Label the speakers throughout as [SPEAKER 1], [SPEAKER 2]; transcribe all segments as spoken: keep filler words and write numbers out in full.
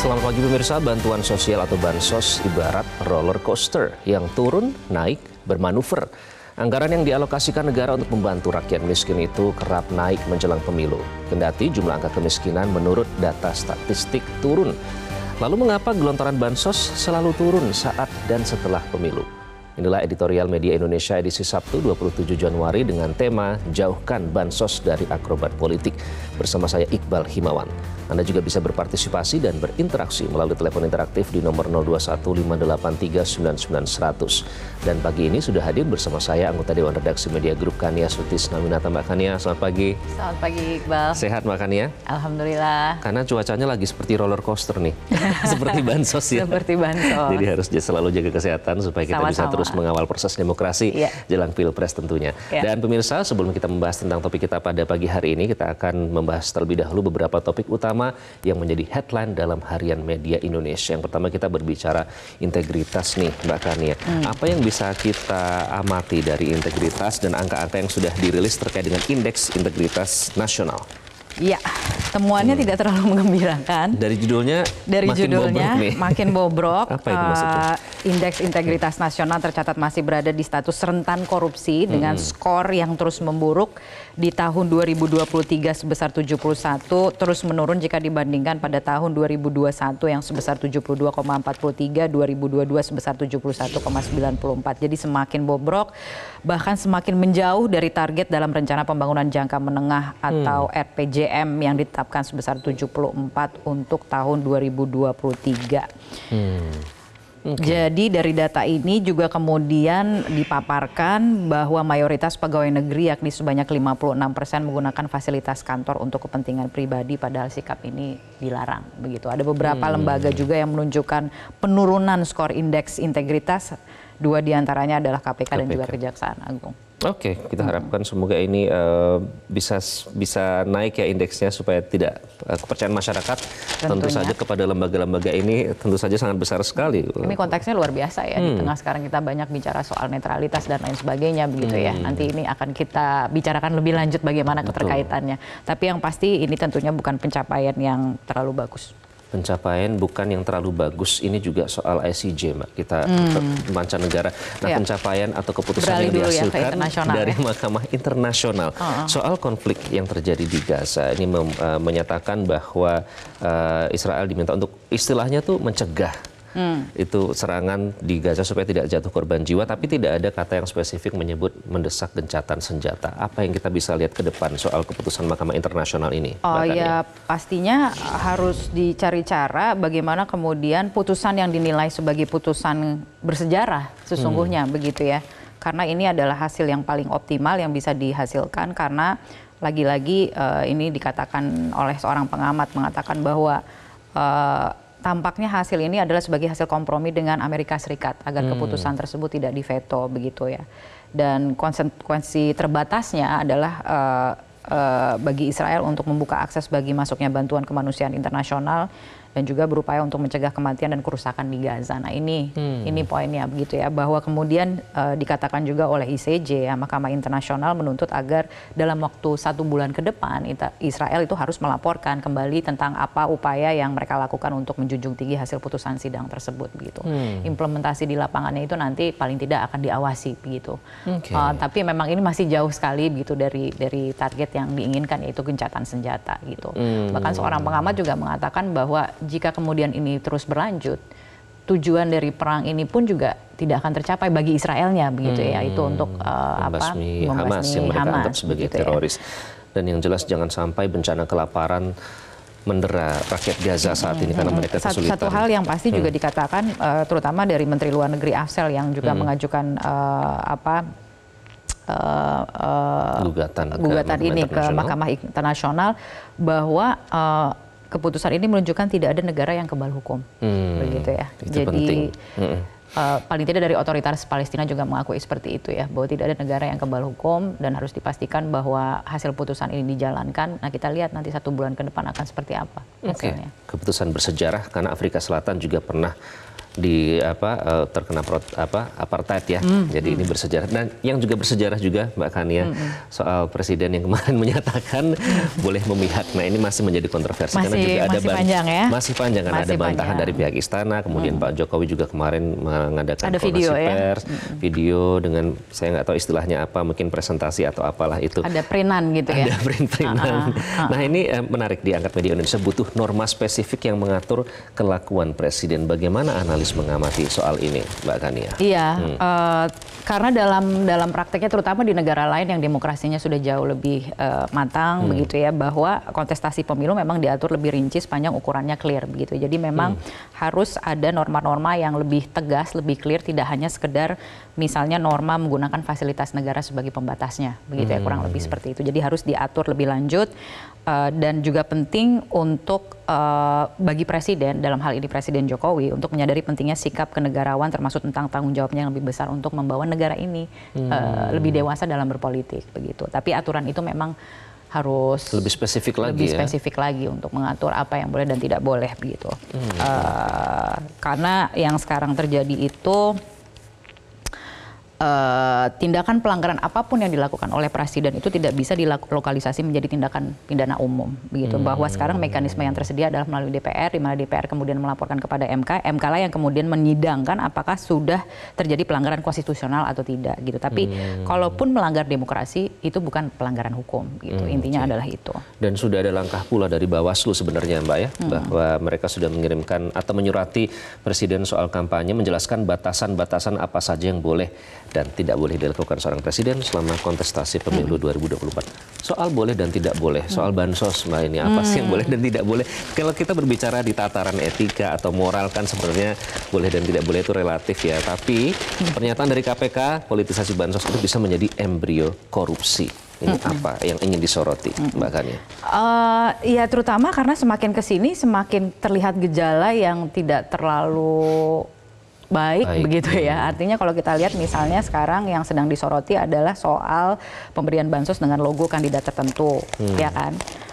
[SPEAKER 1] Selamat pagi pemirsa, bantuan sosial atau bansos ibarat roller coaster yang turun, naik, bermanuver. Anggaran yang dialokasikan negara untuk membantu rakyat miskin itu kerap naik menjelang pemilu. Kendati jumlah angka kemiskinan menurut data statistik turun. Lalu mengapa gelontoran bansos selalu turun saat dan setelah pemilu? Inilah editorial Media Indonesia edisi Sabtu dua puluh tujuh Januari dengan tema Jauhkan Bansos dari Akrobat Politik. Bersama saya Iqbal Himawan. Anda juga bisa berpartisipasi dan berinteraksi melalui telepon interaktif di nomor nol dua satu lima delapan tiga sembilan sembilan seratus. Dan pagi ini sudah hadir bersama saya anggota Dewan Redaksi Media Group Kania Sutisna Winata. Mbak Kania, selamat pagi.
[SPEAKER 2] Selamat pagi Iqbal.
[SPEAKER 1] Sehat Mbak Kania?
[SPEAKER 2] Alhamdulillah.
[SPEAKER 1] Karena cuacanya lagi seperti roller coaster nih. Seperti bansos ya.
[SPEAKER 2] Seperti bansos.
[SPEAKER 1] Jadi harus selalu jaga kesehatan supaya kita
[SPEAKER 2] Sama-sama.
[SPEAKER 1] bisa terus mengawal proses demokrasi
[SPEAKER 2] ya.
[SPEAKER 1] jelang Pilpres tentunya. Ya. Dan pemirsa, sebelum kita membahas tentang topik kita pada pagi hari ini, kita akan membahas terlebih dahulu beberapa topik utama yang menjadi headline dalam harian Media Indonesia. Yang pertama kita berbicara integritas nih Mbak Kania. Hmm. Apa yang bisa kita amati dari integritas dan angka-angka yang sudah dirilis terkait dengan indeks integritas nasional?
[SPEAKER 2] Ya, temuannya hmm. tidak terlalu menggembirakan.
[SPEAKER 1] Dari judulnya,
[SPEAKER 2] Dari
[SPEAKER 1] makin
[SPEAKER 2] judulnya
[SPEAKER 1] bobrok nih. Makin
[SPEAKER 2] bobrok.
[SPEAKER 1] Apa itu maksudnya?
[SPEAKER 2] Uh, Indeks integritas nasional tercatat masih berada di status rentan korupsi hmm. dengan skor yang terus memburuk di tahun dua ribu dua puluh tiga sebesar tujuh puluh satu, terus menurun jika dibandingkan pada tahun dua ribu dua puluh satu yang sebesar tujuh puluh dua koma empat puluh tiga, dua ribu dua puluh dua sebesar tujuh puluh satu koma sembilan puluh empat. Jadi semakin bobrok, bahkan semakin menjauh dari target dalam rencana pembangunan jangka menengah atau hmm. R P J M yang ditetapkan sebesar tujuh puluh empat untuk tahun dua ribu dua puluh tiga. Hmm. Okay. Jadi dari data ini juga kemudian dipaparkan bahwa mayoritas pegawai negeri yakni sebanyak lima puluh enam persen menggunakan fasilitas kantor untuk kepentingan pribadi, padahal sikap ini dilarang. Begitu. Ada beberapa hmm. lembaga juga yang menunjukkan penurunan skor indeks integritas. Dua diantaranya adalah K P K, K P K dan juga Kejaksaan Agung.
[SPEAKER 1] Oke, kita harapkan semoga ini uh, bisa bisa naik ya indeksnya supaya tidak uh, kepercayaan masyarakat tentunya. Tentu saja kepada lembaga-lembaga ini tentu saja sangat besar sekali. Ini
[SPEAKER 2] konteksnya luar biasa ya, hmm. di tengah sekarang kita banyak bicara soal netralitas dan lain sebagainya begitu hmm. ya. Nanti ini akan kita bicarakan lebih lanjut bagaimana keterkaitannya. Tapi yang pasti ini tentunya bukan pencapaian yang terlalu bagus.
[SPEAKER 1] Pencapaian bukan yang terlalu bagus, ini juga soal I C J Mbak, kita hmm. mancanegara. Nah ya. Pencapaian atau keputusan Beralih yang dihasilkan ya, dari ya. Mahkamah Internasional uh -uh. soal konflik yang terjadi di Gaza ini mem, uh, menyatakan bahwa uh, Israel diminta untuk istilahnya tuh mencegah hmm. itu serangan di Gaza supaya tidak jatuh korban jiwa, tapi tidak ada kata yang spesifik menyebut mendesak gencatan senjata. Apa yang kita bisa lihat ke depan soal keputusan Mahkamah Internasional ini?
[SPEAKER 2] Oh ya, pastinya harus dicari cara bagaimana kemudian putusan yang dinilai sebagai putusan bersejarah sesungguhnya hmm. begitu ya. Karena ini adalah hasil yang paling optimal yang bisa dihasilkan, karena lagi-lagi uh, ini dikatakan oleh seorang pengamat mengatakan bahwa uh, tampaknya hasil ini adalah sebagai hasil kompromi dengan Amerika Serikat agar hmm. keputusan tersebut tidak diveto begitu ya. Dan konsekuensi terbatasnya adalah uh, uh, bagi Israel untuk membuka akses bagi masuknya bantuan kemanusiaan internasional dan juga berupaya untuk mencegah kematian dan kerusakan di Gaza. Nah ini hmm. ini poinnya begitu ya, bahwa kemudian uh, dikatakan juga oleh I C J ya, Mahkamah Internasional menuntut agar dalam waktu satu bulan ke depan Israel itu harus melaporkan kembali tentang apa upaya yang mereka lakukan untuk menjunjung tinggi hasil putusan sidang tersebut begitu. Hmm. Implementasi di lapangannya itu nanti paling tidak akan diawasi begitu. Okay. Uh, tapi memang ini masih jauh sekali begitu dari dari target yang diinginkan, yaitu gencatan senjata gitu. Hmm. Bahkan seorang pengamat juga mengatakan bahwa jika kemudian ini terus berlanjut, tujuan dari perang ini pun juga tidak akan tercapai bagi Israelnya begitu hmm, ya, itu untuk uh,
[SPEAKER 1] membasmi
[SPEAKER 2] apa
[SPEAKER 1] Hamas yang mereka
[SPEAKER 2] Hamas,
[SPEAKER 1] anggap sebagai
[SPEAKER 2] gitu
[SPEAKER 1] teroris.
[SPEAKER 2] Ya.
[SPEAKER 1] Dan yang jelas jangan sampai bencana kelaparan mendera rakyat Gaza saat ini hmm, karena mereka kesulitan.
[SPEAKER 2] Satu hal yang pasti hmm. juga dikatakan uh, terutama dari Menteri Luar Negeri Afsel yang juga hmm. mengajukan uh, apa uh, uh,
[SPEAKER 1] gugatan,
[SPEAKER 2] gugatan
[SPEAKER 1] ke
[SPEAKER 2] ini ke Mahkamah Internasional, bahwa uh, keputusan ini menunjukkan tidak ada negara yang kebal hukum, hmm, begitu ya.
[SPEAKER 1] itu
[SPEAKER 2] Jadi
[SPEAKER 1] penting. Hmm.
[SPEAKER 2] uh, paling tidak dari otoritas Palestina juga mengakui seperti itu ya, bahwa tidak ada negara yang kebal hukum dan harus dipastikan bahwa hasil putusan ini dijalankan. Nah kita lihat nanti satu bulan ke depan akan seperti apa hasilnya.
[SPEAKER 1] Oke. Keputusan bersejarah karena Afrika Selatan juga pernah di apa uh, terkena pro, apa apartheid ya. Hmm, Jadi hmm. ini bersejarah dan yang juga bersejarah juga Mbak Khania hmm, soal presiden yang kemarin menyatakan hmm. boleh memihak. Nah, ini masih menjadi kontroversi
[SPEAKER 2] masih,
[SPEAKER 1] karena juga ada
[SPEAKER 2] masih panjang ya.
[SPEAKER 1] Masih panjang karena
[SPEAKER 2] masih
[SPEAKER 1] ada bantahan
[SPEAKER 2] panjang.
[SPEAKER 1] dari pihak istana, kemudian hmm. Pak Jokowi juga kemarin mengadakan
[SPEAKER 2] ada video
[SPEAKER 1] pers,
[SPEAKER 2] ya. Hmm.
[SPEAKER 1] video dengan saya nggak tahu istilahnya apa, mungkin presentasi atau apalah itu.
[SPEAKER 2] Ada printan gitu ya.
[SPEAKER 1] Ada print-printan. Uh, uh, uh. Nah, ini eh, menarik diangkat media Indonesia, butuh norma spesifik yang mengatur kelakuan presiden. Bagaimana analis mengamati soal soal ini, Mbak Khania?
[SPEAKER 2] Iya,
[SPEAKER 1] hmm.
[SPEAKER 2] uh, karena dalam dalam prakteknya, terutama di negara lain yang demokrasinya sudah jauh lebih uh, matang, hmm. begitu ya, bahwa kontestasi pemilu memang diatur lebih rinci sepanjang ukurannya clear, begitu. Jadi memang hmm. harus ada norma-norma yang lebih tegas, lebih clear, tidak hanya sekedar misalnya norma menggunakan fasilitas negara sebagai pembatasnya, begitu ya, kurang lebih seperti itu. Jadi harus diatur lebih lanjut. Uh, dan juga penting untuk uh, bagi presiden, dalam hal ini Presiden Jokowi, untuk menyadari pentingnya sikap kenegarawan termasuk tentang tanggung jawabnya yang lebih besar untuk membawa negara ini hmm. uh, lebih dewasa dalam berpolitik, begitu. Tapi aturan itu memang harus
[SPEAKER 1] lebih spesifik lagi,
[SPEAKER 2] lebih
[SPEAKER 1] ya?
[SPEAKER 2] spesifik lagi untuk mengatur apa yang boleh dan tidak boleh, begitu. Hmm. Uh, karena yang sekarang terjadi itu Uh, tindakan pelanggaran apapun yang dilakukan oleh presiden itu tidak bisa dilokalisasi menjadi tindakan pidana umum, begitu. Hmm. Bahwa sekarang mekanisme yang tersedia adalah melalui D P R, di mana D P R kemudian melaporkan kepada M K, M K lah yang kemudian menyidangkan apakah sudah terjadi pelanggaran konstitusional atau tidak, gitu. Tapi hmm. kalaupun melanggar demokrasi itu bukan pelanggaran hukum, gitu. Hmm, Intinya okay. adalah itu. Dan
[SPEAKER 1] sudah ada langkah pula dari Bawaslu sebenarnya, Mbak ya, hmm. bahwa mereka sudah mengirimkan atau menyurati presiden soal kampanye, menjelaskan batasan-batasan apa saja yang boleh dan tidak boleh dilakukan seorang presiden selama kontestasi pemilu hmm. dua ribu dua puluh empat. Soal boleh dan tidak boleh, soal bansos, Mbak, ini apa hmm. sih yang boleh dan tidak boleh? Kalau kita berbicara di tataran etika atau moral kan sebenarnya boleh dan tidak boleh itu relatif ya. Tapi hmm. pernyataan dari K P K, politisasi bansos itu bisa menjadi embrio korupsi. Ini hmm. apa yang ingin disoroti, hmm. Mbak Khania?
[SPEAKER 2] Uh, ya terutama karena semakin kesini semakin terlihat gejala yang tidak terlalu Baik, Baik begitu ya. Artinya kalau kita lihat misalnya sekarang yang sedang disoroti adalah soal pemberian bansos dengan logo kandidat tertentu, hmm. ya kan.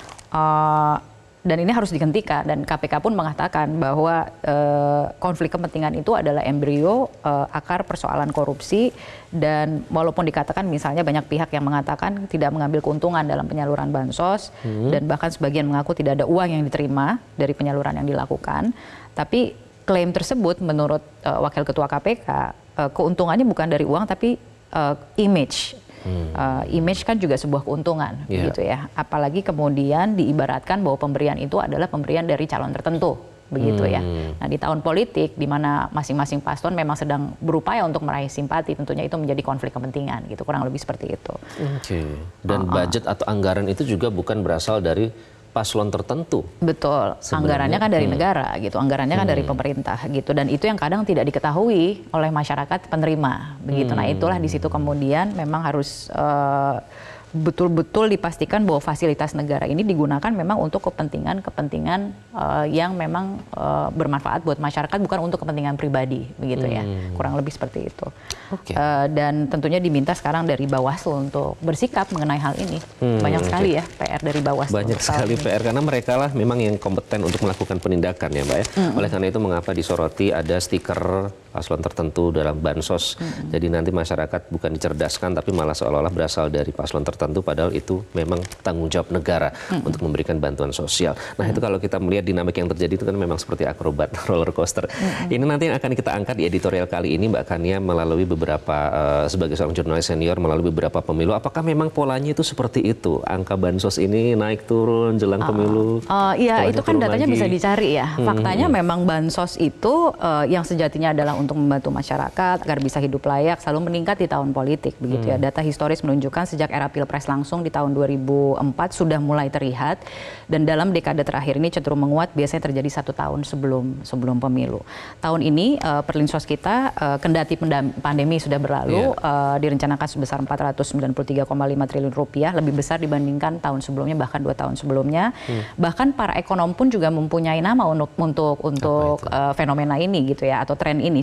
[SPEAKER 2] Uh, dan ini harus dihentikan, dan K P K pun mengatakan bahwa uh, konflik kepentingan itu adalah embrio uh, akar persoalan korupsi, dan walaupun dikatakan misalnya banyak pihak yang mengatakan tidak mengambil keuntungan dalam penyaluran bansos, hmm. dan bahkan sebagian mengaku tidak ada uang yang diterima dari penyaluran yang dilakukan, tapi klaim tersebut menurut uh, Wakil Ketua K P K, uh, keuntungannya bukan dari uang tapi uh, image. Hmm. Uh, image kan juga sebuah keuntungan, yeah. gitu ya. Apalagi kemudian diibaratkan bahwa pemberian itu adalah pemberian dari calon tertentu, begitu hmm. ya. Nah di tahun politik di mana masing-masing paslon memang sedang berupaya untuk meraih simpati, tentunya itu menjadi konflik kepentingan, gitu, kurang lebih seperti itu. Oke.
[SPEAKER 1] Okay. Dan uh -uh. budget atau anggaran itu juga bukan berasal dari paslon tertentu.
[SPEAKER 2] Betul, sebenarnya. Anggarannya kan dari hmm. negara, gitu. Anggarannya kan hmm. dari pemerintah, gitu. Dan itu yang kadang tidak diketahui oleh masyarakat penerima, begitu. Hmm. Nah itulah di situ kemudian memang harus uh, betul-betul dipastikan bahwa fasilitas negara ini digunakan memang untuk kepentingan-kepentingan uh, yang memang uh, bermanfaat buat masyarakat, bukan untuk kepentingan pribadi, begitu ya. Hmm. Kurang lebih seperti itu. Okay. Uh, dan tentunya diminta sekarang dari Bawaslu untuk bersikap mengenai hal ini. Hmm, Banyak okay. sekali ya P R dari Bawaslu.
[SPEAKER 1] Banyak sekali ini. P R, karena mereka lah memang yang kompeten untuk melakukan penindakan ya Mbak ya. Hmm. Oleh karena itu mengapa disoroti ada stiker paslon tertentu dalam bansos. Hmm. Jadi nanti masyarakat bukan dicerdaskan tapi malah seolah-olah berasal dari paslon tertentu. Tentu padahal itu memang tanggung jawab negara hmm. untuk memberikan bantuan sosial. Nah hmm. itu kalau kita melihat dinamik yang terjadi itu kan memang seperti akrobat roller coaster. Hmm. Ini nanti yang akan kita angkat di editorial kali ini Mbak Khania melalui beberapa uh, sebagai seorang jurnalis senior melalui beberapa pemilu. Apakah memang polanya itu seperti itu? Angka bansos ini naik turun jelang uh, pemilu?
[SPEAKER 2] Uh, iya itu kan datanya lagi. Bisa dicari ya. Faktanya hmm. memang bansos itu uh, yang sejatinya adalah untuk membantu masyarakat agar bisa hidup layak selalu meningkat di tahun politik, begitu hmm. ya. Data historis menunjukkan sejak era pilpres langsung di tahun dua ribu empat sudah mulai terlihat, dan dalam dekade terakhir ini cenderung menguat, biasanya terjadi satu tahun sebelum sebelum pemilu. Tahun ini uh, perlinsos kita uh, kendati pandemi sudah berlalu yeah. uh, direncanakan sebesar empat ratus sembilan puluh tiga koma lima triliun rupiah, lebih besar dibandingkan tahun sebelumnya, bahkan dua tahun sebelumnya. Hmm. Bahkan para ekonom pun juga mempunyai nama untuk untuk untuk uh, fenomena ini, gitu ya, atau tren ini.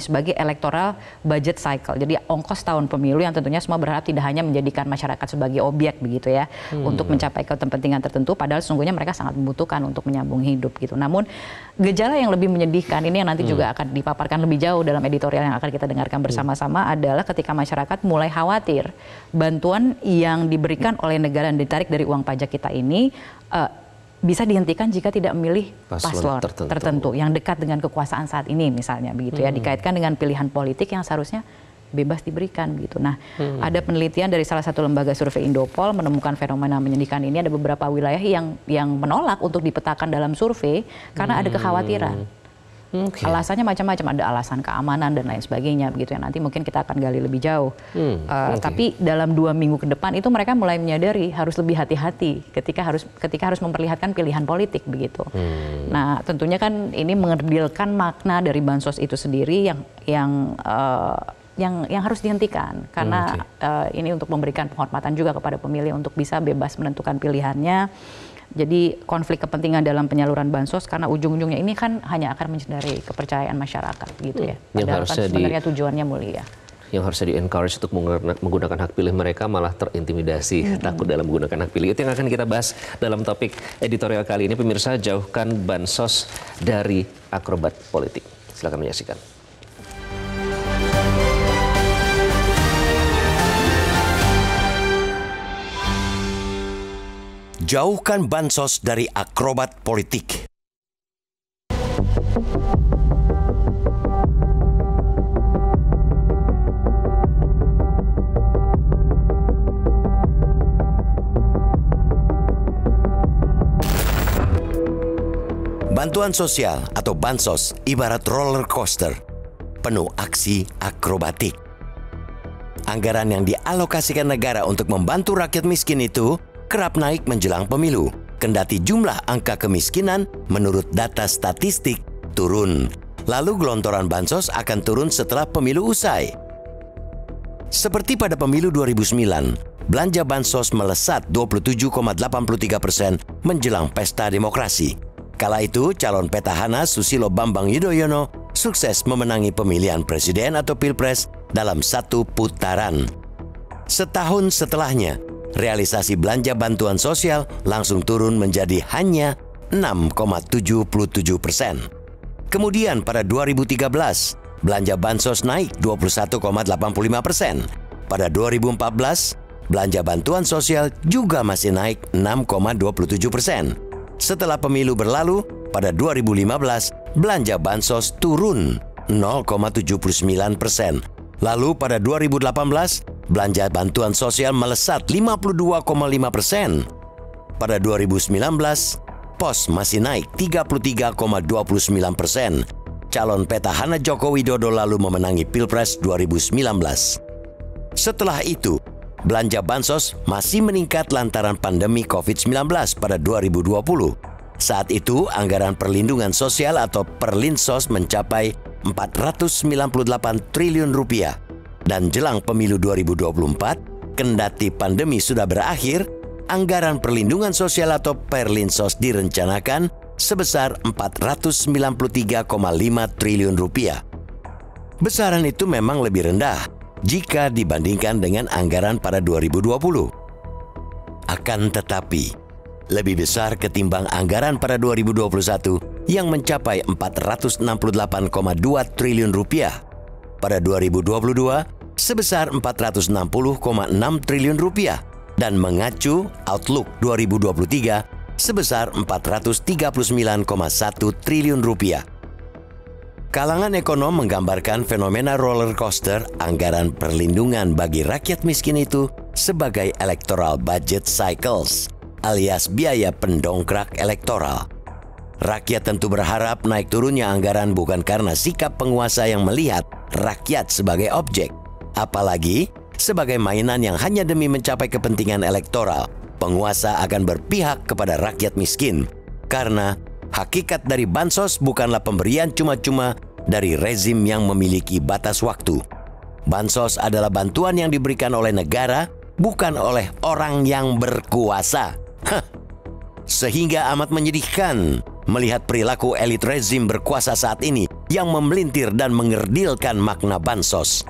[SPEAKER 2] sebagai electoral budget cycle. Jadi ongkos tahun pemilu yang tentunya semua berharap tidak hanya menjadikan masyarakat sebagai objek begitu ya hmm. untuk mencapai kepentingan tertentu, padahal sesungguhnya mereka sangat membutuhkan untuk menyambung hidup gitu. Namun gejala yang lebih menyedihkan ini yang nanti hmm. juga akan dipaparkan lebih jauh dalam editorial yang akan kita dengarkan bersama-sama hmm. adalah ketika masyarakat mulai khawatir bantuan yang diberikan oleh negara dan ditarik dari uang pajak kita ini uh, bisa dihentikan jika tidak memilih paslon tertentu. tertentu yang dekat dengan kekuasaan saat ini misalnya begitu ya, hmm. dikaitkan dengan pilihan politik yang seharusnya bebas diberikan gitu. Nah, hmm. ada penelitian dari salah satu lembaga survei Indopol menemukan fenomena menyedihkan ini. Ada beberapa wilayah yang yang menolak untuk dipetakan dalam survei karena hmm. ada kekhawatiran. Okay. Alasannya macam-macam, ada alasan keamanan dan lain sebagainya begitu ya. Nanti mungkin kita akan gali lebih jauh. Hmm, uh, okay. Tapi dalam dua minggu ke depan itu mereka mulai menyadari harus lebih hati-hati ketika harus ketika harus memperlihatkan pilihan politik begitu. Hmm. Nah, tentunya kan ini mengerdilkan makna dari bansos itu sendiri yang yang uh, yang yang harus dihentikan karena hmm, okay. uh, ini untuk memberikan penghormatan juga kepada pemilih untuk bisa bebas menentukan pilihannya. Jadi konflik kepentingan dalam penyaluran bansos karena ujung-ujungnya ini kan hanya akan mencederai kepercayaan masyarakat gitu ya.
[SPEAKER 1] Yang
[SPEAKER 2] Padahal
[SPEAKER 1] harusnya
[SPEAKER 2] kan sebenarnya
[SPEAKER 1] di,
[SPEAKER 2] tujuannya mulia.
[SPEAKER 1] Yang harusnya di-encourage untuk menggunakan hak pilih mereka malah terintimidasi, hmm. takut dalam menggunakan hak pilih. Itu yang akan kita bahas dalam topik editorial kali ini. Pemirsa, jauhkan bansos dari akrobat politik. Silakan menyaksikan.
[SPEAKER 3] Jauhkan bansos dari akrobat politik. Bantuan sosial atau bansos ibarat roller coaster, penuh aksi akrobatik. Anggaran yang dialokasikan negara untuk membantu rakyat miskin itu kerap naik menjelang pemilu, kendati jumlah angka kemiskinan menurut data statistik turun. Lalu gelontoran bansos akan turun setelah pemilu usai. Seperti pada pemilu dua ribu sembilan, belanja bansos melesat dua puluh tujuh koma delapan tiga persen menjelang pesta demokrasi. Kala itu, calon petahana Susilo Bambang Yudhoyono sukses memenangi pemilihan presiden atau pilpres dalam satu putaran. Setahun setelahnya, realisasi belanja bantuan sosial langsung turun menjadi hanya enam koma tujuh tujuh persen. Kemudian pada dua ribu tiga belas, belanja bansos naik dua puluh satu koma delapan lima persen. Pada dua ribu empat belas, belanja bantuan sosial juga masih naik enam koma dua tujuh persen. Setelah pemilu berlalu, pada dua ribu lima belas, belanja bansos turun nol koma tujuh sembilan persen. Lalu pada dua ribu delapan belas, belanja bantuan sosial melesat lima puluh dua koma lima persen. Pada dua ribu sembilan belas, P O S masih naik tiga puluh tiga koma dua sembilan persen. Calon petahana Joko Widodo lalu memenangi Pilpres dua ribu sembilan belas. Setelah itu, belanja bansos masih meningkat lantaran pandemi covid sembilan belas pada dua ribu dua puluh. Saat itu, anggaran perlindungan sosial atau Perlinsos mencapai empat ratus sembilan puluh delapan triliun rupiah. Dan jelang pemilu dua ribu dua puluh empat, kendati pandemi sudah berakhir, anggaran perlindungan sosial atau Perlinsos direncanakan sebesar empat ratus sembilan puluh tiga koma lima triliun rupiah. Besaran itu memang lebih rendah jika dibandingkan dengan anggaran pada dua ribu dua puluh. Akan tetapi, lebih besar ketimbang anggaran pada dua ribu dua puluh satu yang mencapai empat ratus enam puluh delapan koma dua triliun rupiah. Pada dua ribu dua puluh dua sebesar empat ratus enam puluh koma enam triliun rupiah dan mengacu outlook dua ribu dua puluh tiga sebesar empat ratus tiga puluh sembilan koma satu triliun rupiah. Kalangan ekonom menggambarkan fenomena roller coaster anggaran perlindungan bagi rakyat miskin itu sebagai electoral budget cycles, alias biaya pendongkrak elektoral. Rakyat tentu berharap naik turunnya anggaran bukan karena sikap penguasa yang melihat rakyat sebagai objek, apalagi sebagai mainan yang hanya demi mencapai kepentingan elektoral. Penguasa akan berpihak kepada rakyat miskin karena hakikat dari bansos bukanlah pemberian cuma-cuma dari rezim yang memiliki batas waktu. Bansos adalah bantuan yang diberikan oleh negara, bukan oleh orang yang berkuasa. Hah. Sehingga amat menyedihkan melihat perilaku elit rezim berkuasa saat ini yang memelintir dan mengerdilkan makna bansos.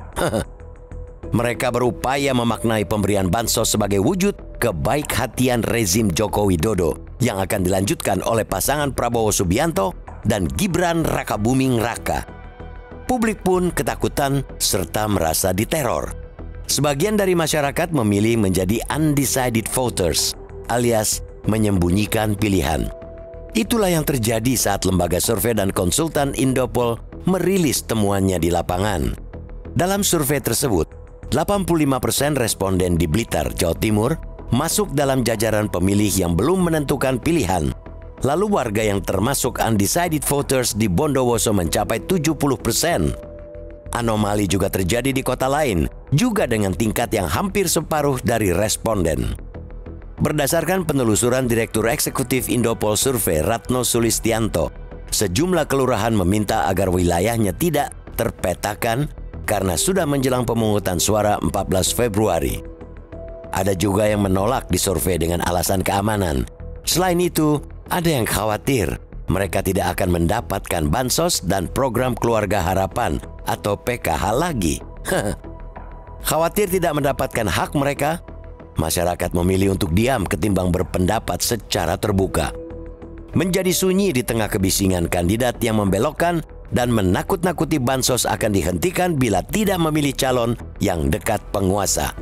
[SPEAKER 3] Mereka berupaya memaknai pemberian bansos sebagai wujud kebaik-hatian rezim Joko Widodo yang akan dilanjutkan oleh pasangan Prabowo Subianto dan Gibran Rakabuming Raka. Publik pun ketakutan serta merasa diteror. Sebagian dari masyarakat memilih menjadi undecided voters, alias menyembunyikan pilihan. Itulah yang terjadi saat lembaga survei dan konsultan Indopol merilis temuannya di lapangan. Dalam survei tersebut, delapan puluh lima persen responden di Blitar, Jawa Timur masuk dalam jajaran pemilih yang belum menentukan pilihan. Lalu warga yang termasuk undecided voters di Bondowoso mencapai tujuh puluh persen. Anomali juga terjadi di kota lain, juga dengan tingkat yang hampir separuh dari responden. Berdasarkan penelusuran Direktur Eksekutif Indopol Survei Ratno Sulistianto, sejumlah kelurahan meminta agar wilayahnya tidak terpetakan karena sudah menjelang pemungutan suara empat belas Februari. Ada juga yang menolak disurvei dengan alasan keamanan. Selain itu, ada yang khawatir mereka tidak akan mendapatkan bansos dan program keluarga harapan atau P K H lagi. Khawatir tidak mendapatkan hak mereka, masyarakat memilih untuk diam ketimbang berpendapat secara terbuka. Menjadi sunyi di tengah kebisingan kandidat yang membelokkan dan menakut-nakuti bansos akan dihentikan bila tidak memilih calon yang dekat penguasa.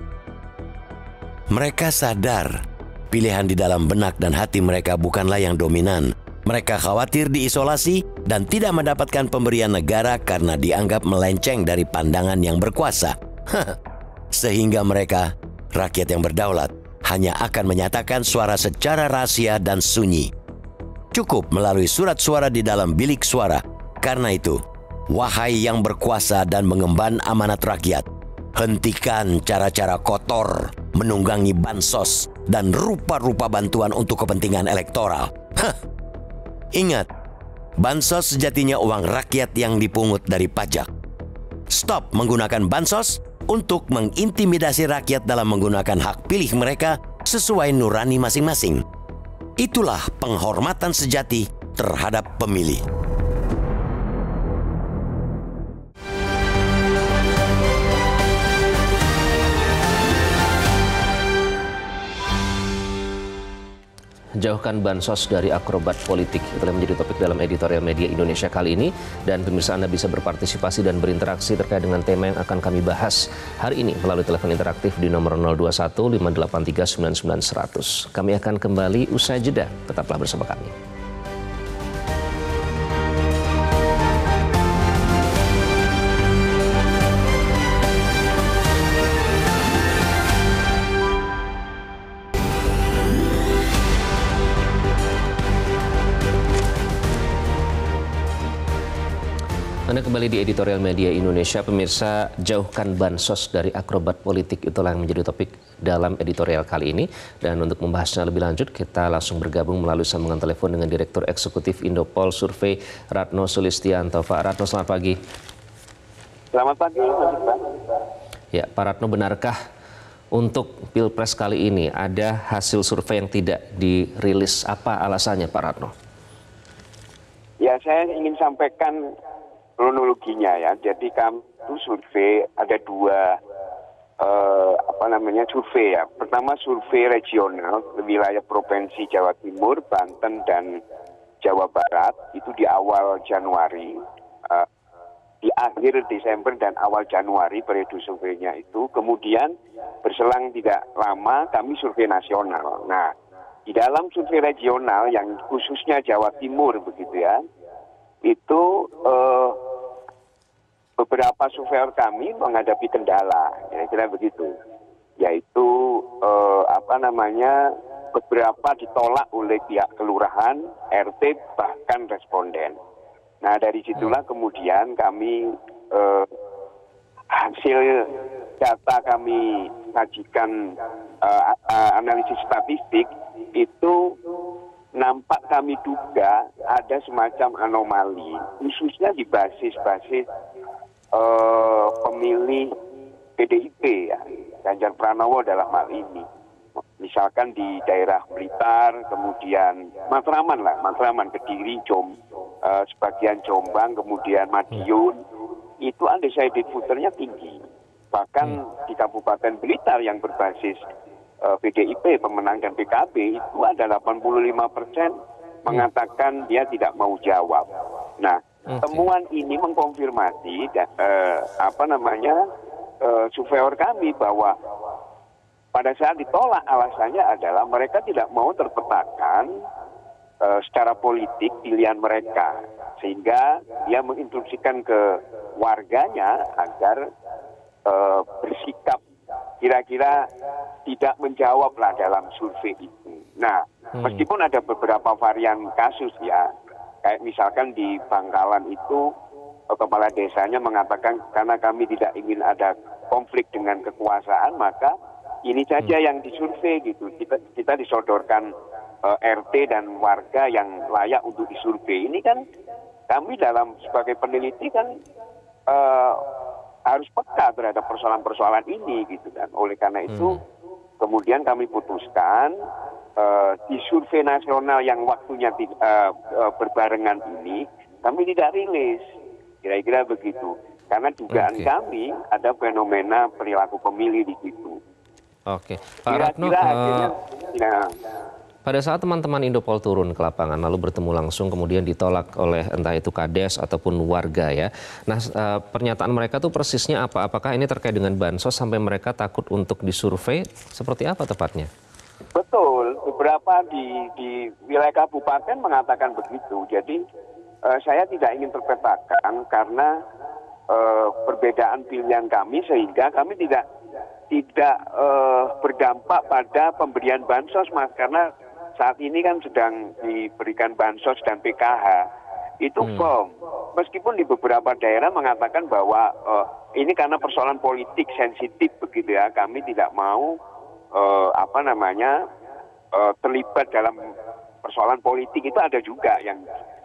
[SPEAKER 3] Mereka sadar pilihan di dalam benak dan hati mereka bukanlah yang dominan. Mereka khawatir diisolasi dan tidak mendapatkan pemberian negara karena dianggap melenceng dari pandangan yang berkuasa. Sehingga mereka, rakyat yang berdaulat, hanya akan menyatakan suara secara rahasia dan sunyi. Cukup melalui surat suara di dalam bilik suara. Karena itu, wahai yang berkuasa dan mengemban amanat rakyat, hentikan cara-cara kotor, menunggangi bansos, dan rupa-rupa bantuan untuk kepentingan elektoral. Hah. Ingat, bansos sejatinya uang rakyat yang dipungut dari pajak. Stop menggunakan bansos untuk mengintimidasi rakyat dalam menggunakan hak pilih mereka sesuai nurani masing-masing. Itulah penghormatan sejati terhadap pemilih.
[SPEAKER 1] Jauhkan bansos dari akrobat politik. Itulah menjadi topik dalam editorial media Indonesia kali ini. Dan pemirsa, Anda bisa berpartisipasi dan berinteraksi terkait dengan tema yang akan kami bahas hari ini melalui telepon interaktif di nomor nol dua satu lima delapan tiga sembilan sembilan seratus. Kami akan kembali usai jeda. Tetaplah bersama kami. Anda kembali di editorial media Indonesia. Pemirsa, jauhkan bansos dari akrobat politik, itulah yang menjadi topik dalam editorial kali ini. Dan untuk membahasnya lebih lanjut, kita langsung bergabung melalui sambungan telepon dengan Direktur Eksekutif Indopol Survei Ratno Sulistianto. Pak Ratno, selamat pagi.
[SPEAKER 4] Selamat pagi, Mas Iqbal.
[SPEAKER 1] Ya, Pak Ratno, benarkah untuk Pilpres kali ini ada hasil survei yang tidak dirilis? Apa alasannya, Pak Ratno?
[SPEAKER 4] Ya, saya ingin sampaikan kronologinya ya. Jadi kami itu survei ada dua eh, apa namanya survei ya. Pertama survei regional wilayah provinsi Jawa Timur, Banten dan Jawa Barat itu di awal Januari, eh, di akhir Desember dan awal Januari periode surveinya itu. Kemudian berselang tidak lama kami survei nasional. Nah, di dalam survei regional yang khususnya Jawa Timur begitu ya, itu eh, beberapa surveyor kami menghadapi kendala, kira-kira begitu, yaitu eh, apa namanya beberapa ditolak oleh pihak kelurahan, R T, bahkan responden. Nah, dari situlah kemudian kami eh, hasil data kami sajikan eh, analisis statistik itu nampak kami duga ada semacam anomali, khususnya di basis-basis Uh, pemilih P D I P ya, Ganjar Pranowo dalam hal ini. Misalkan di daerah Blitar, kemudian Matraman lah, Matraman, Kediri, Jom, uh, sebagian Jombang, kemudian Madiun, itu undecided voternya tinggi. Bahkan di Kabupaten Blitar yang berbasis uh, P D I P, pemenang dan P K B, itu ada delapan puluh lima persen mengatakan dia tidak mau jawab. Nah, okay. temuan ini mengkonfirmasi uh, apa namanya uh, surveyor kami bahwa pada saat ditolak alasannya adalah mereka tidak mau terpetakan uh, secara politik pilihan mereka, sehingga dia menginstruksikan ke warganya agar uh, bersikap kira-kira tidak menjawab lah dalam survei itu. Nah, hmm. meskipun ada beberapa varian kasus ya, kayak misalkan di Bangkalan itu kepala desanya mengatakan karena kami tidak ingin ada konflik dengan kekuasaan, maka ini saja hmm. yang disurvei gitu. Kita kita disodorkan uh, R T dan warga yang layak untuk disurvei. Ini kan kami dalam sebagai peneliti kan uh, harus peka terhadap persoalan-persoalan ini gitu kan. Oleh karena itu hmm. kemudian kami putuskan uh, di survei nasional yang waktunya uh, uh, berbarengan ini kami tidak rilis. Kira-kira begitu. Karena dugaan okay. kami ada fenomena perilaku pemilih di situ.
[SPEAKER 1] Oke, Pak Ratno, uh, ya. pada saat teman-teman Indopol turun ke lapangan lalu bertemu langsung kemudian ditolak oleh entah itu Kades ataupun warga ya. Nah, uh, pernyataan mereka tuh persisnya apa? Apakah ini terkait dengan bansos sampai mereka takut untuk disurvei? Seperti apa tepatnya?
[SPEAKER 4] Betul, beberapa di, di wilayah kabupaten mengatakan begitu. Jadi uh, saya tidak ingin terpetakan karena uh, perbedaan pilihan kami sehingga kami tidak tidak uh, berdampak pada pemberian bansos, Mas, karena saat ini kan sedang diberikan bansos dan P K H itu hmm. firm. Meskipun di beberapa daerah mengatakan bahwa uh, ini karena persoalan politik sensitif begitu ya, kami tidak mau uh, apa namanya uh, terlibat dalam persoalan politik, itu ada juga yang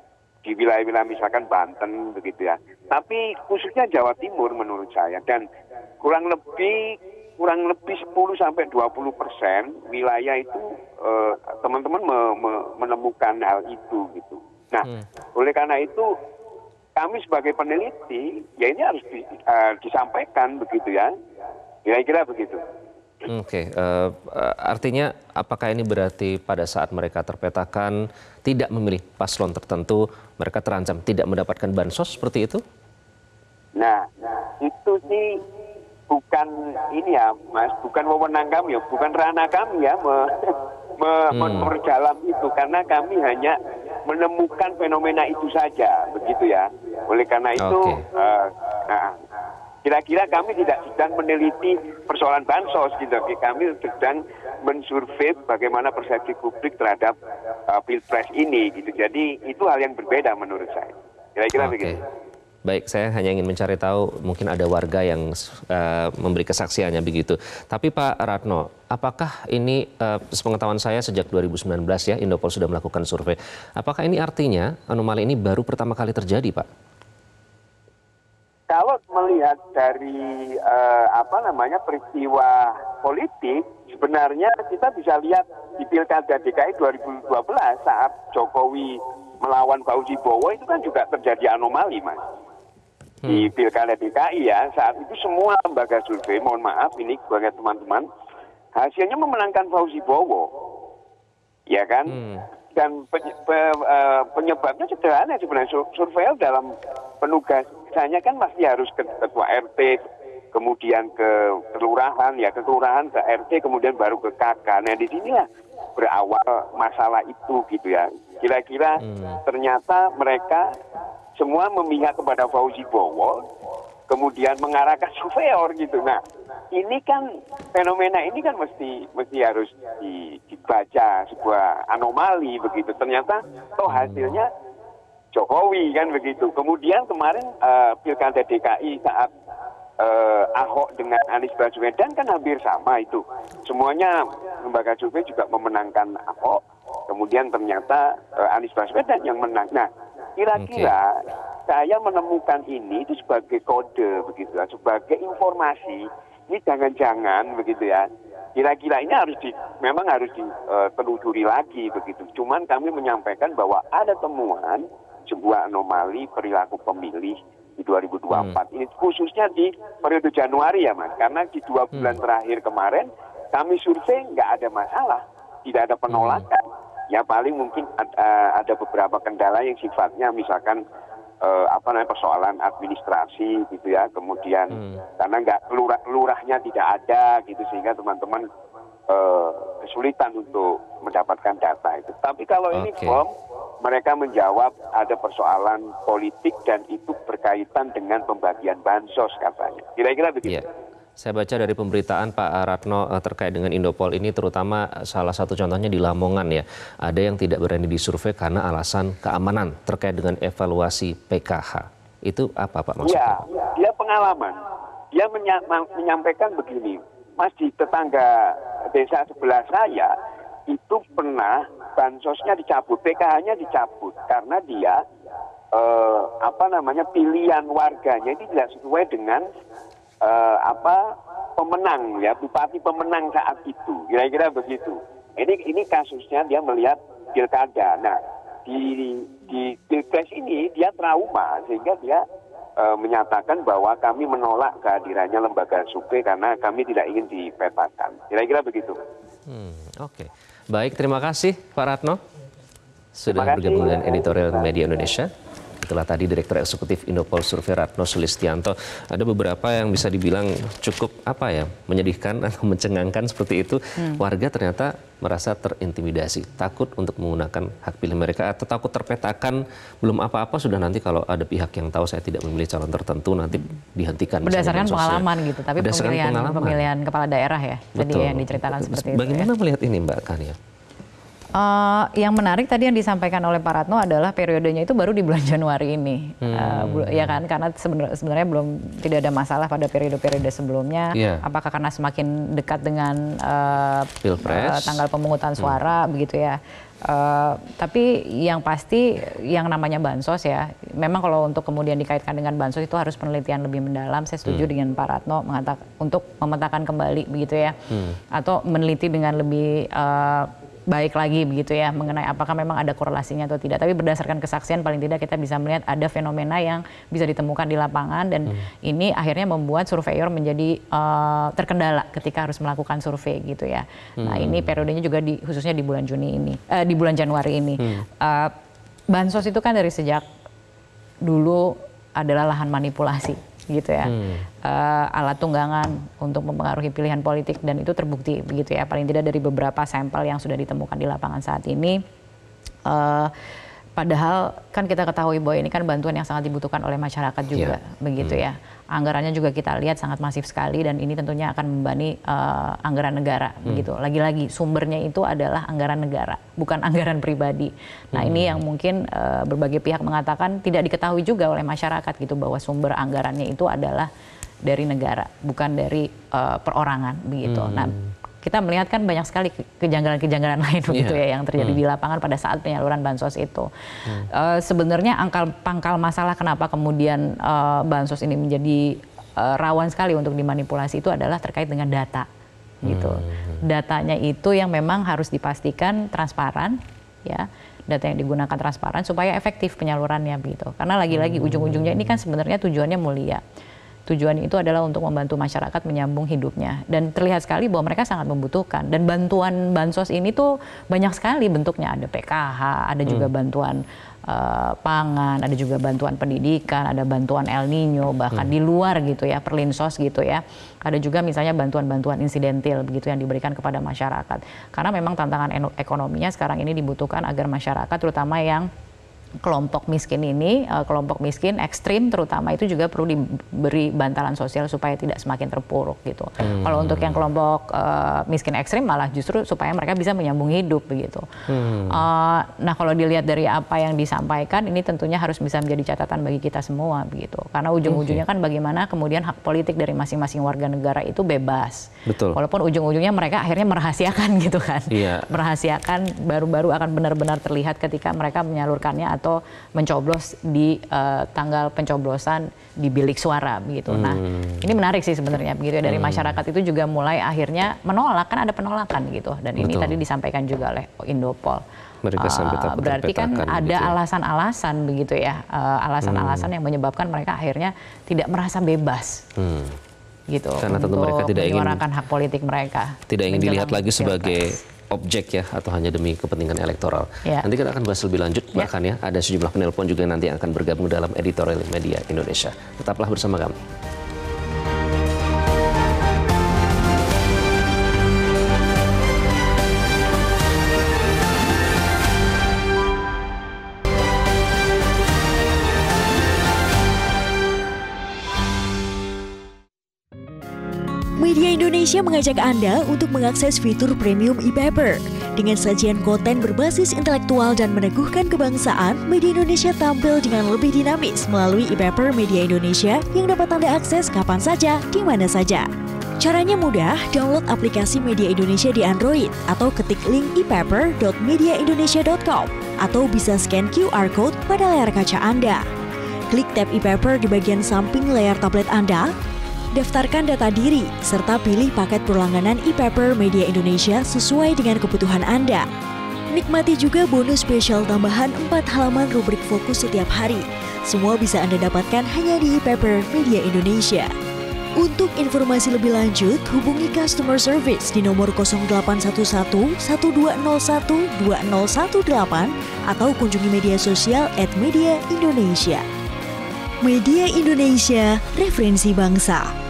[SPEAKER 4] di wilayah-wilayah misalkan Banten begitu ya. Tapi khususnya Jawa Timur menurut saya, dan kurang lebih kurang lebih sepuluh sampai dua puluh persen wilayah itu teman-teman uh, me, me, menemukan hal itu gitu. Nah, hmm. oleh karena itu kami sebagai peneliti ya ini harus di, uh, disampaikan begitu ya. Kira-kira begitu.
[SPEAKER 1] Oke, okay. uh, uh, artinya apakah ini berarti pada saat mereka terpetakan tidak memilih paslon tertentu, mereka terancam tidak mendapatkan bansos seperti itu?
[SPEAKER 4] Nah, itu sih bukan ini ya, Mas, bukan wewenang kami ya, bukan ranah kami ya me, me, hmm. memperdalam itu, karena kami hanya menemukan fenomena itu saja, begitu ya. Oleh karena itu, okay. uh, nah, kira-kira kami tidak sedang meneliti persoalan bansos gitu, kami sedang mensurvei bagaimana persepsi publik terhadap uh, pilpres ini gitu. Jadi itu hal yang berbeda menurut saya. Kira-kira okay. begitu.
[SPEAKER 1] Baik, saya hanya ingin mencari tahu mungkin ada warga yang uh, memberi kesaksiannya begitu. Tapi Pak Ratno, apakah ini uh, sepengetahuan saya sejak dua ribu sembilan belas ya Indopol sudah melakukan survei. Apakah ini artinya anomali ini baru pertama kali terjadi, Pak?
[SPEAKER 4] Kalau melihat dari uh, apa namanya peristiwa politik, sebenarnya kita bisa lihat di Pilkada D K I dua ribu dua belas saat Jokowi melawan Fauzi Bowo itu kan juga terjadi anomali, Mas. Di Pilkada D K I ya, saat itu semua lembaga survei, mohon maaf ini sebagai teman-teman, hasilnya memenangkan Fauzi Bowo, ya kan? Hmm. Dan pe, pe, uh, penyebabnya sederhana sebenarnya, survei dalam penugasannya kan masih harus ke ketua R T, kemudian ke kelurahan, ya ke kelurahan, ke R T, kemudian baru ke K K. Nah di sinilah berawal masalah itu gitu ya. Kira-kira hmm. ternyata mereka semua memihak kepada Fauzi Bowo, kemudian mengarahkan surveyor gitu. Nah, ini kan fenomena ini kan mesti mesti harus dibaca sebuah anomali begitu. Ternyata toh hasilnya Jokowi kan begitu. Kemudian kemarin uh, Pilkada D K I saat uh, Ahok dengan Anies Baswedan kan hampir sama itu. Semuanya lembaga survei juga memenangkan Ahok. Kemudian ternyata uh, Anies Baswedan yang menang. Nah, kira-kira okay. saya menemukan ini itu sebagai kode begitu ya, sebagai informasi. Ini jangan-jangan begitu ya. Kira-kira ini harus di, memang harus ditelusuri uh, lagi begitu. Cuman kami menyampaikan bahwa ada temuan sebuah anomali perilaku pemilih di dua ribu dua puluh empat. Hmm. Ini khususnya di periode Januari ya Mas, karena di dua bulan hmm. terakhir kemarin kami survei nggak ada masalah, tidak ada penolakan. Hmm. Ya paling mungkin ada, ada beberapa kendala yang sifatnya misalkan eh, apa namanya persoalan administrasi gitu ya, kemudian hmm. karena nggak lurah, lurahnya tidak ada gitu sehingga teman-teman eh, kesulitan untuk mendapatkan data itu. Tapi kalau okay. ini form mereka menjawab ada persoalan politik dan itu berkaitan dengan pembagian bansos katanya. Kira-kira begitu. Yeah.
[SPEAKER 1] Saya baca dari pemberitaan Pak Ratno terkait dengan Indopol ini, terutama salah satu contohnya di Lamongan ya. Ada yang tidak berani disurvei karena alasan keamanan terkait dengan evaluasi P K H. Itu apa Pak maksudnya?
[SPEAKER 4] Ya, dia pengalaman. Dia menya menyampaikan begini, Mas, di tetangga desa sebelah saya itu pernah bansosnya dicabut, P K H-nya dicabut karena dia eh, apa namanya pilihan warganya itu tidak sesuai dengan Uh, apa pemenang ya, bupati pemenang saat itu, kira-kira begitu. Ini ini kasusnya dia melihat pilkada. Nah di di pilpres ini dia trauma sehingga dia uh, menyatakan bahwa kami menolak kehadirannya lembaga survei karena kami tidak ingin dipetakan. Kira-kira begitu.
[SPEAKER 1] Hmm, Oke, okay. Baik, terima kasih Pak Ratno sudah bergabung dengan Editorial Media Indonesia. Itulah tadi Direktur Eksekutif Indopol Survei Ratno Sulistianto. Ada beberapa yang bisa dibilang cukup apa ya, menyedihkan atau mencengangkan seperti itu. Hmm. Warga ternyata merasa terintimidasi, takut untuk menggunakan hak pilih mereka atau takut terpetakan. Belum apa-apa sudah nanti kalau ada pihak yang tahu saya tidak memilih calon tertentu nanti dihentikan.
[SPEAKER 2] Berdasarkan pengalaman gitu, tapi
[SPEAKER 1] Berdasarkan
[SPEAKER 2] pemilihan,
[SPEAKER 1] pengalaman. pemilihan
[SPEAKER 2] kepala daerah ya. Jadi yang diceritakan
[SPEAKER 1] Betul.
[SPEAKER 2] seperti
[SPEAKER 1] Bagaimana
[SPEAKER 2] itu. Bagaimana
[SPEAKER 1] ya? melihat ini Mbak Kania?
[SPEAKER 2] Uh, yang menarik tadi yang disampaikan oleh Pak Ratno adalah periodenya itu baru di bulan Januari ini, hmm. uh, ya kan? Karena sebenarnya, sebenarnya belum tidak ada masalah pada periode-periode sebelumnya. Yeah. Apakah karena semakin dekat dengan uh, uh, tanggal pemungutan suara, hmm. begitu ya? Uh, tapi yang pasti yang namanya bansos ya, memang kalau untuk kemudian dikaitkan dengan bansos itu harus penelitian lebih mendalam. Saya setuju hmm. dengan Pak Ratno mengatakan untuk memetakan kembali begitu ya, hmm. atau meneliti dengan lebih uh, baik lagi begitu ya mengenai apakah memang ada korelasinya atau tidak. Tapi berdasarkan kesaksian paling tidak kita bisa melihat ada fenomena yang bisa ditemukan di lapangan dan hmm. ini akhirnya membuat surveyor menjadi uh, terkendala ketika harus melakukan survei gitu ya. Hmm. Nah ini periodenya juga di, khususnya di bulan Juni ini, uh, di bulan Januari ini. Hmm. Uh, bansos itu kan dari sejak dulu adalah lahan manipulasi gitu ya, hmm. uh, alat tunggangan untuk mempengaruhi pilihan politik dan itu terbukti begitu ya, paling tidak dari beberapa sampel yang sudah ditemukan di lapangan saat ini. Uh, padahal kan kita ketahui bahwa ini kan bantuan yang sangat dibutuhkan oleh masyarakat juga, yeah. begitu hmm. ya. Anggarannya juga kita lihat sangat masif sekali dan ini tentunya akan membebani uh, anggaran negara, hmm. begitu. Lagi-lagi sumbernya itu adalah anggaran negara, bukan anggaran pribadi. Nah hmm. ini yang mungkin uh, berbagai pihak mengatakan tidak diketahui juga oleh masyarakat gitu bahwa sumber anggarannya itu adalah dari negara, bukan dari uh, perorangan, begitu. Hmm. Nah kita melihat kan banyak sekali kejanggalan-kejanggalan lain begitu yeah. ya yang terjadi hmm. di lapangan pada saat penyaluran bansos itu. Hmm. Uh, sebenarnya angkal pangkal masalah kenapa kemudian uh, bansos ini menjadi uh, rawan sekali untuk dimanipulasi itu adalah terkait dengan data, gitu. Hmm. Datanya itu yang memang harus dipastikan transparan, ya. Data yang digunakan transparan supaya efektif penyalurannya, begitu. Karena lagi-lagi hmm. ujung-ujungnya ini kan sebenarnya tujuannya mulia. Tujuan itu adalah untuk membantu masyarakat menyambung hidupnya dan terlihat sekali bahwa mereka sangat membutuhkan dan bantuan bansos ini tuh banyak sekali bentuknya, ada P K H, ada juga hmm. bantuan uh, pangan, ada juga bantuan pendidikan, ada bantuan El Nino bahkan hmm. di luar gitu ya, perlinsos gitu ya, ada juga misalnya bantuan-bantuan insidentil begitu yang diberikan kepada masyarakat karena memang tantangan ekonominya sekarang ini dibutuhkan agar masyarakat terutama yang kelompok miskin ini, kelompok miskin ekstrim terutama itu juga perlu diberi bantalan sosial supaya tidak semakin terpuruk gitu. Hmm. Kalau untuk yang kelompok uh, miskin ekstrim malah justru supaya mereka bisa menyambung hidup begitu. Hmm. Uh, nah kalau dilihat dari apa yang disampaikan ini tentunya harus bisa menjadi catatan bagi kita semua begitu. Karena ujung-ujungnya okay. kan bagaimana kemudian hak politik dari masing-masing warga negara itu bebas. Betul. Walaupun ujung-ujungnya mereka akhirnya merahasiakan gitu kan. Yeah. Merahasiakan baru-baru akan benar-benar terlihat ketika mereka menyalurkannya atau mencoblos di uh, tanggal pencoblosan di bilik suara begitu. Hmm. Nah, ini menarik sih sebenarnya begitu ya, dari hmm. masyarakat itu juga mulai akhirnya menolak, kan ada penolakan gitu. Dan Betul. ini tadi disampaikan juga oleh Indopol.
[SPEAKER 1] Mereka
[SPEAKER 2] uh, berarti kan ada alasan-alasan ya. begitu ya, alasan-alasan uh, hmm. yang menyebabkan mereka akhirnya tidak merasa bebas. Hmm. gitu
[SPEAKER 1] karena tentu mereka tidak ingin
[SPEAKER 2] menyuarakan hak politik mereka,
[SPEAKER 1] tidak ingin dilihat lagi sebagai objek ya, atau hanya demi kepentingan elektoral. Ya. Nanti kita akan bahas lebih lanjut, ya. bahkan ya ada sejumlah penelpon juga nanti yang akan bergabung dalam editorial Media Indonesia. Tetaplah bersama kami.
[SPEAKER 5] Media Indonesia mengajak Anda untuk mengakses fitur premium e-paper. Dengan sajian konten berbasis intelektual dan meneguhkan kebangsaan, Media Indonesia tampil dengan lebih dinamis melalui e-paper Media Indonesia yang dapat Anda akses kapan saja, di mana saja. Caranya mudah, download aplikasi Media Indonesia di Android atau ketik link e paper dot media indonesia dot com atau bisa scan Q R code pada layar kaca Anda. Klik tab e-paper di bagian samping layar tablet Anda. Daftarkan data diri, serta pilih paket perlangganan e-paper Media Indonesia sesuai dengan kebutuhan Anda. Nikmati juga bonus spesial tambahan empat halaman rubrik fokus setiap hari. Semua bisa Anda dapatkan hanya di e-paper Media Indonesia. Untuk informasi lebih lanjut, hubungi customer service di nomor nol delapan satu satu, satu dua nol satu, dua nol satu delapan atau kunjungi media sosial at Media Indonesia. Media Indonesia, referensi bangsa.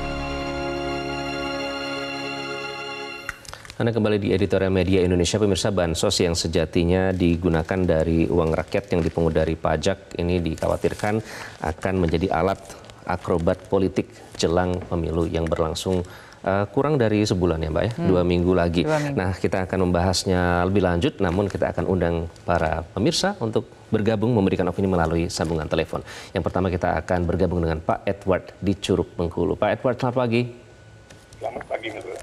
[SPEAKER 1] Anda kembali di editorial Media Indonesia. Pemirsa, bansos yang sejatinya digunakan dari uang rakyat yang dipungut dari pajak ini dikhawatirkan akan menjadi alat akrobat politik jelang pemilu yang berlangsung uh, kurang dari sebulan ya Mbak ya, hmm. dua minggu lagi. Dua minggu. Nah, kita akan membahasnya lebih lanjut, namun kita akan undang para pemirsa untuk bergabung memberikan opini melalui sambungan telepon. Yang pertama kita akan bergabung dengan Pak Edward di Curug Bengkulu. Pak Edward, selamat pagi.
[SPEAKER 6] Selamat pagi, Mbak.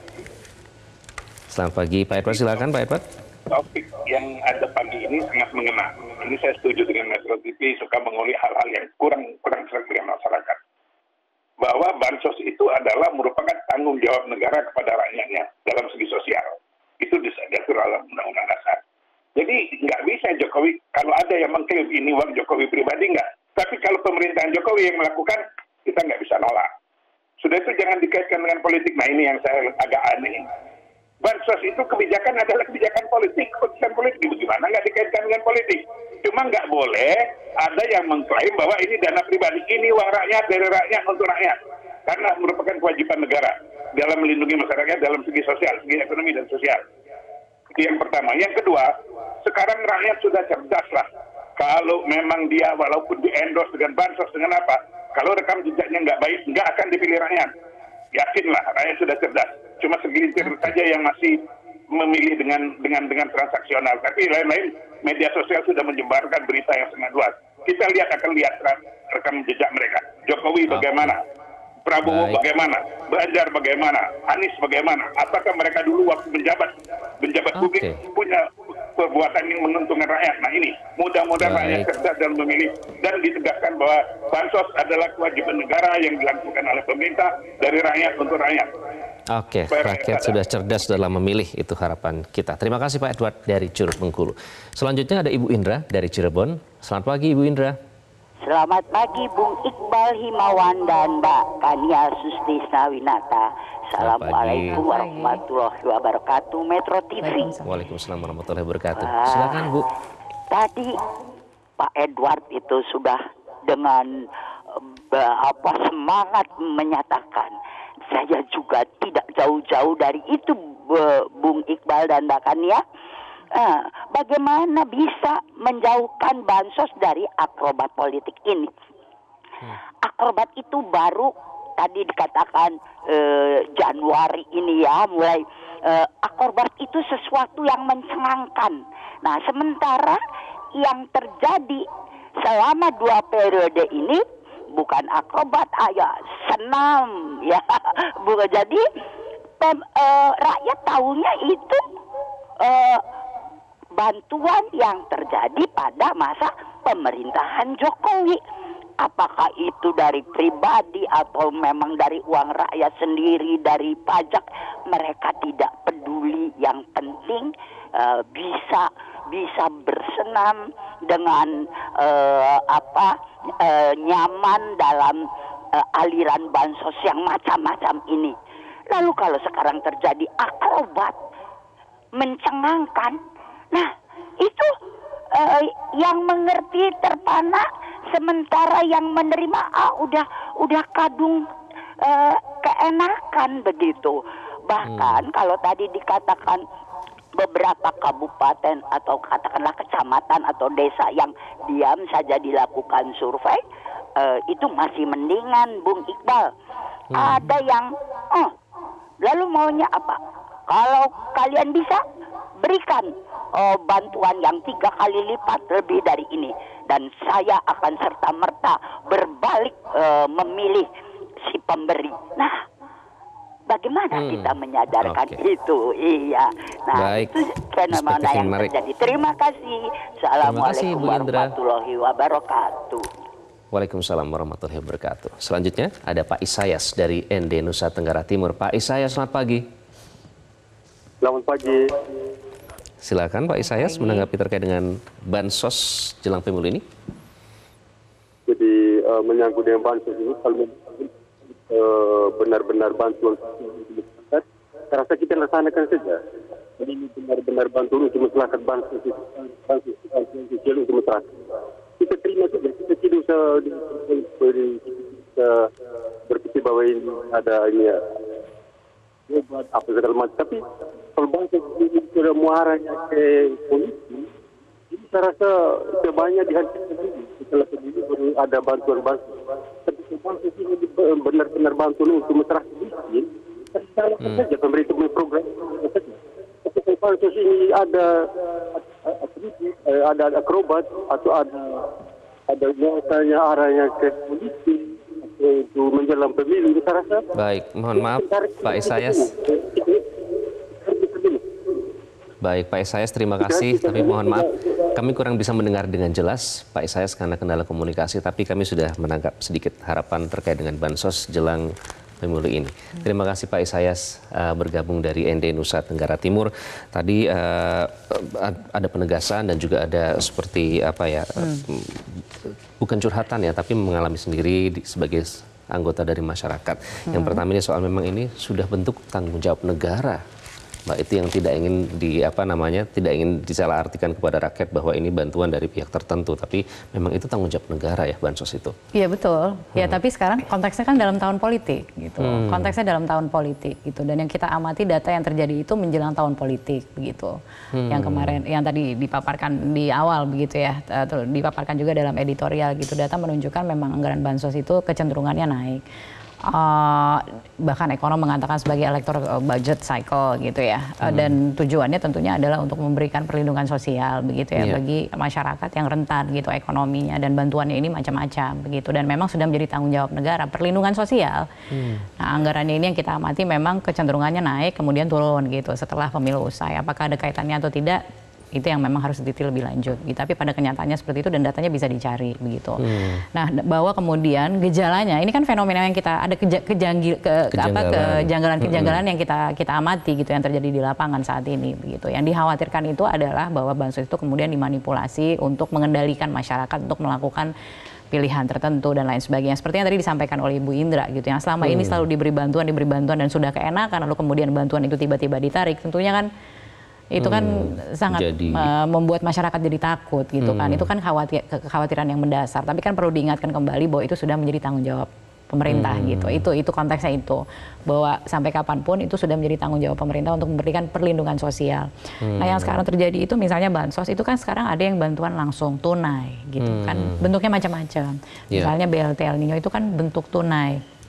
[SPEAKER 1] Selamat pagi, Pak Edward. Silakan, Pak Edward.
[SPEAKER 6] Topik yang ada pagi ini sangat mengena. Ini saya setuju dengan Metro T V, suka mengulik hal-hal yang kurang kurang serak dengan masyarakat. Bahwa bansos itu adalah merupakan tanggung jawab negara kepada rakyatnya dalam segi sosial. Itu diatur dalam Undang-Undang Dasar. Jadi nggak bisa Jokowi, kalau ada yang mengklaim ini uang Jokowi pribadi, nggak. Tapi kalau pemerintahan Jokowi yang melakukan, kita nggak bisa nolak. Sudah itu jangan dikaitkan dengan politik. Nah ini yang saya agak aneh. Bansos itu kebijakan adalah kebijakan politik, keputusan politik. Bagaimana nggak dikaitkan dengan politik? Cuma nggak boleh ada yang mengklaim bahwa ini dana pribadi, ini uang rakyat, dari rakyat untuk rakyat. Karena merupakan kewajiban negara dalam melindungi masyarakat dalam segi sosial, segi ekonomi dan sosial. Itu yang pertama. Yang kedua, sekarang rakyat sudah cerdas lah. Kalau memang dia walaupun di-endorse dengan bansos, dengan apa, kalau rekam jejaknya nggak baik, nggak akan dipilih rakyat. Yakinlah, rakyat sudah cerdas. Cuma segelintir saja yang masih memilih dengan dengan dengan transaksional. Tapi lain-lain media sosial sudah menyebarkan berita yang sangat luas. Kita lihat akan lihat rekam jejak mereka. Jokowi bagaimana? Prabowo Baik. bagaimana? Ganjar bagaimana? Anies bagaimana? Apakah mereka dulu waktu menjabat menjabat okay. publik punya perbuatan yang menguntungkan rakyat? Nah ini mudah-mudahan rakyat cerdas dan memilih dan ditegaskan bahwa bansos adalah kewajiban negara yang dilakukan oleh pemerintah dari rakyat untuk rakyat.
[SPEAKER 1] Oke, okay. rakyat sudah cerdas dalam memilih, itu harapan kita. Terima kasih Pak Edward dari Curug Bengkulu. Selanjutnya ada Ibu Indra dari Cirebon. Selamat pagi Ibu Indra.
[SPEAKER 7] Selamat pagi Bung Iqbal Himawan dan Mbak Kania Sustisna Winata. Assalamualaikum warahmatullahi wabarakatuh. Metro T V.
[SPEAKER 1] Waalaikumsalam warahmatullahi wabarakatuh. Silakan Bu.
[SPEAKER 7] Tadi Pak Edward itu sudah dengan uh, apa semangat menyatakan. Saya juga tidak jauh-jauh dari itu, Bung Iqbal dan Mbak Kania. Nah, bagaimana bisa menjauhkan bansos dari akrobat politik ini? Hmm. Akrobat itu baru tadi dikatakan eh, Januari ini ya, mulai eh, akrobat itu sesuatu yang mencengangkan. Nah, sementara yang terjadi selama dua periode ini bukan akrobat, ayah senam ya. Bukan, jadi pem, eh, rakyat tahunya itu eh, bantuan yang terjadi pada masa pemerintahan Jokowi. Apakah itu dari pribadi atau memang dari uang rakyat sendiri, dari pajak, mereka tidak peduli. Yang penting uh, bisa bisa bersenam dengan uh, apa uh, nyaman dalam uh, aliran bansos yang macam-macam ini. Lalu kalau sekarang terjadi akrobat, mencengangkan, nah itu uh, yang mengerti terpana, sementara yang menerima ah udah udah kadung uh, keenakan begitu. Bahkan hmm. kalau tadi dikatakan beberapa kabupaten atau katakanlah kecamatan atau desa yang diam saja dilakukan survei, uh, itu masih mendingan, Bung Iqbal. Hmm. Ada yang oh, lalu maunya apa? Kalau kalian bisa berikan oh, bantuan yang tiga kali lipat lebih dari ini, dan saya akan serta merta berbalik uh, memilih si pemberi. Nah, bagaimana hmm. kita menyadarkan okay. itu? Iya. Nah,
[SPEAKER 1] baik.
[SPEAKER 7] itu fenomena yang menarik. terjadi. Terima kasih. Assalamualaikum warahmatullahi wabarakatuh.
[SPEAKER 1] Waalaikumsalam warahmatullahi wabarakatuh. Selanjutnya ada Pak Isayas dari N D Nusa Tenggara Timur. Pak Isayas, selamat pagi.
[SPEAKER 8] Selamat pagi.
[SPEAKER 1] Silakan Pak Isayas menanggapi terkait dengan bansos jelang pemilu ini.
[SPEAKER 8] Jadi uh, menyangkut dengan bansos ini, kalau uh, benar-benar bantuan, saya rasa kita laksanakan saja. Jadi ini benar-benar bantuan untuk masyarakat, bansos bansos bantuan sosial untuk masyarakat. Kita terima saja, kita tidak usah berpikir bahwa ini ada ini ya, apa segala macam. Tapi kalau bansos ini sudah muaranya ke politik, ini saya rasa sebanyak dihentikan dulu. Setelah pemilu baru ada bantuan-bantuan. Tapi bansos ini benar-benar bantuan untuk masyarakat miskin, kita lakukan saja, pemerintah punya program. Tapi kalau bansos ini ada ada akrobat atau ada ada muaranya arahnya ke politik untuk menjelang pemilu, saya rasa.
[SPEAKER 1] Baik, mohon maaf Pak Isayas. Baik, Pak Isayas, terima kasih. Tapi mohon maaf, kami kurang bisa mendengar dengan jelas Pak Isayas karena kendala komunikasi. Tapi kami sudah menangkap sedikit harapan terkait dengan bansos jelang pemilu ini. Terima kasih Pak Isayas uh, bergabung dari N D Nusa Tenggara Timur. Tadi uh, ada penegasan dan juga ada seperti apa ya, hmm. bukan curhatan ya, tapi mengalami sendiri di, sebagai anggota dari masyarakat. Hmm. Yang pertama ini soal memang ini sudah bentuk tanggung jawab negara. Mbak, itu yang tidak ingin di apa namanya tidak ingin disalahartikan kepada rakyat bahwa ini bantuan dari pihak tertentu, tapi memang itu tanggung jawab negara ya, bansos itu.
[SPEAKER 2] Iya betul. Hmm. Ya tapi sekarang konteksnya kan dalam tahun politik gitu. Hmm. Konteksnya dalam tahun politik gitu, dan yang kita amati data yang terjadi itu menjelang tahun politik begitu. Hmm. Yang kemarin yang tadi dipaparkan di awal begitu ya, dipaparkan juga dalam editorial gitu, data menunjukkan memang anggaran bansos itu kecenderungannya naik. Uh, bahkan ekonom mengatakan sebagai electoral budget cycle gitu ya, hmm. dan tujuannya tentunya adalah untuk memberikan perlindungan sosial begitu ya, yeah. bagi masyarakat yang rentan gitu ekonominya, dan bantuannya ini macam-macam begitu, dan memang sudah menjadi tanggung jawab negara perlindungan sosial. hmm. Nah, anggarannya ini yang kita amati memang kecenderungannya naik kemudian turun gitu setelah pemilu usai. Apakah ada kaitannya atau tidak, itu yang memang harus diteliti lebih lanjut. Tapi pada kenyataannya seperti itu dan datanya bisa dicari begitu. Hmm. Nah, bahwa kemudian gejalanya ini kan fenomena yang kita ada keja, kejanggil, ke, ke apa kejanggalan-kejanggalan hmm. yang kita kita amati gitu yang terjadi di lapangan saat ini begitu. Yang dikhawatirkan itu adalah bahwa bansos itu kemudian dimanipulasi untuk mengendalikan masyarakat untuk melakukan pilihan tertentu dan lain sebagainya. Seperti yang tadi disampaikan oleh Ibu Indra gitu, yang selama hmm. ini selalu diberi bantuan, diberi bantuan dan sudah keenakan, lalu kemudian bantuan itu tiba-tiba ditarik, tentunya kan itu kan hmm, sangat jadi, uh, membuat masyarakat jadi takut gitu hmm. kan. Itu kan khawatir, kekhawatiran yang mendasar. Tapi kan perlu diingatkan kembali bahwa itu sudah menjadi tanggung jawab pemerintah hmm. gitu. Itu itu konteksnya itu, bahwa sampai kapanpun itu sudah menjadi tanggung jawab pemerintah untuk memberikan perlindungan sosial. Hmm. Nah, yang sekarang terjadi itu misalnya bansos itu kan sekarang ada yang bantuan langsung tunai gitu hmm. kan, bentuknya macam-macam. Yeah. Misalnya B L T El Nino itu kan bentuk tunai.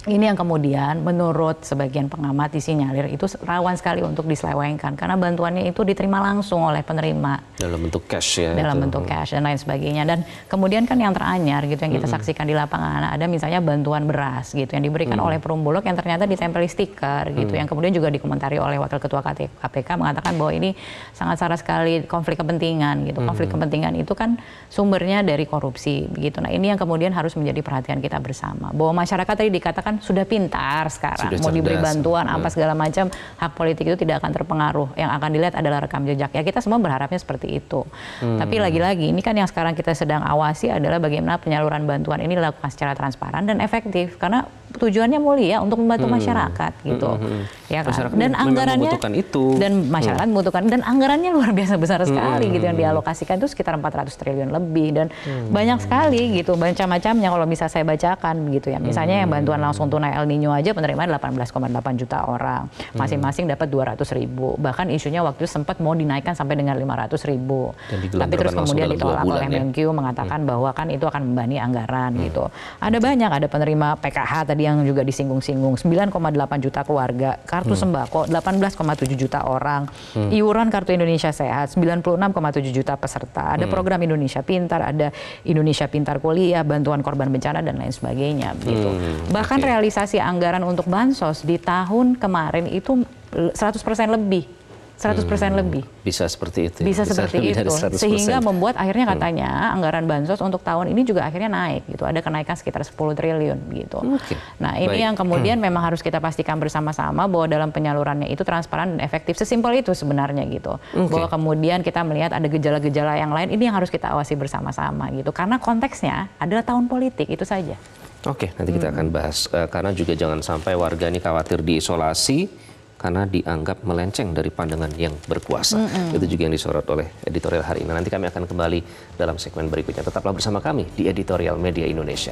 [SPEAKER 2] Ini yang kemudian menurut sebagian pengamat disinyalir itu rawan sekali untuk diselewengkan karena bantuannya itu diterima langsung oleh penerima
[SPEAKER 1] dalam bentuk cash ya,
[SPEAKER 2] dalam
[SPEAKER 1] itu.
[SPEAKER 2] bentuk cash dan lain sebagainya. Dan kemudian kan yang teranyar gitu yang kita mm-hmm. saksikan di lapangan, ada misalnya bantuan beras gitu yang diberikan mm-hmm. oleh perum Bulog yang ternyata ditempeli stiker gitu, mm-hmm. yang kemudian juga dikomentari oleh Wakil Ketua K P K mengatakan bahwa ini sangat sarah sekali konflik kepentingan gitu. Mm-hmm. Konflik kepentingan itu kan sumbernya dari korupsi begitu. Nah ini yang kemudian harus menjadi perhatian kita bersama, bahwa masyarakat tadi dikatakan sudah pintar sekarang, sudah mau cerdas, diberi bantuan apa segala macam, hak politik itu tidak akan terpengaruh. Yang akan dilihat adalah rekam jejak. Ya kita semua berharapnya seperti itu. Hmm. Tapi lagi-lagi ini kan yang sekarang kita sedang awasi adalah bagaimana penyaluran bantuan ini dilakukan secara transparan dan efektif. Karena tujuannya mulia untuk membantu hmm. masyarakat gitu. Hmm. Ya kan? Masyarakat dan anggarannya itu. Dan masyarakat hmm. membutuhkan dan anggarannya luar biasa besar sekali hmm. gitu yang dialokasikan itu sekitar empat ratus triliun lebih dan hmm. banyak sekali gitu, macam-macamnya kalau bisa saya bacakan gitu ya. Misalnya hmm. yang bantuan langsung tunai El Nino aja penerima delapan belas koma delapan juta orang, masing-masing dapat dua ratus ribu. Bahkan isunya waktu itu sempat mau dinaikkan sampai dengan lima ratus ribu. Tapi terus kemudian ditolak oleh ya? Menkyu mengatakan hmm. bahwa kan itu akan membebani anggaran hmm. gitu. Ada banyak, ada penerima P K H tadi yang juga disinggung-singgung, sembilan koma delapan juta keluarga, kartu hmm. sembako delapan belas koma tujuh juta orang, hmm. iuran kartu Indonesia Sehat sembilan puluh enam koma tujuh juta peserta, ada hmm. program Indonesia Pintar, ada Indonesia Pintar Kuliah, bantuan korban bencana dan lain sebagainya gitu. Hmm. Bahkan okay. realisasi anggaran untuk bansos di tahun kemarin itu seratus persen lebih. seratus persen hmm, lebih.
[SPEAKER 1] Bisa seperti itu.
[SPEAKER 2] Bisa, bisa seperti itu. Sehingga membuat akhirnya katanya hmm. anggaran bansos untuk tahun ini juga akhirnya naik gitu. Ada kenaikan sekitar sepuluh triliun gitu. Okay. Nah, ini Baik. yang kemudian hmm. memang harus kita pastikan bersama-sama bahwa dalam penyalurannya itu transparan dan efektif. Sesimpel itu sebenarnya gitu. Okay. Bahwa kemudian kita melihat ada gejala-gejala yang lain, ini yang harus kita awasi bersama-sama gitu. Karena konteksnya adalah tahun politik, itu saja.
[SPEAKER 1] Oke, nanti kita hmm. akan bahas. Uh, karena juga jangan sampai warga ini khawatir diisolasi karena dianggap melenceng dari pandangan yang berkuasa. Mm-hmm. Itu juga yang disorot oleh editorial hari ini. Nanti kami akan kembali dalam segmen berikutnya. Tetaplah bersama kami di Editorial Media Indonesia.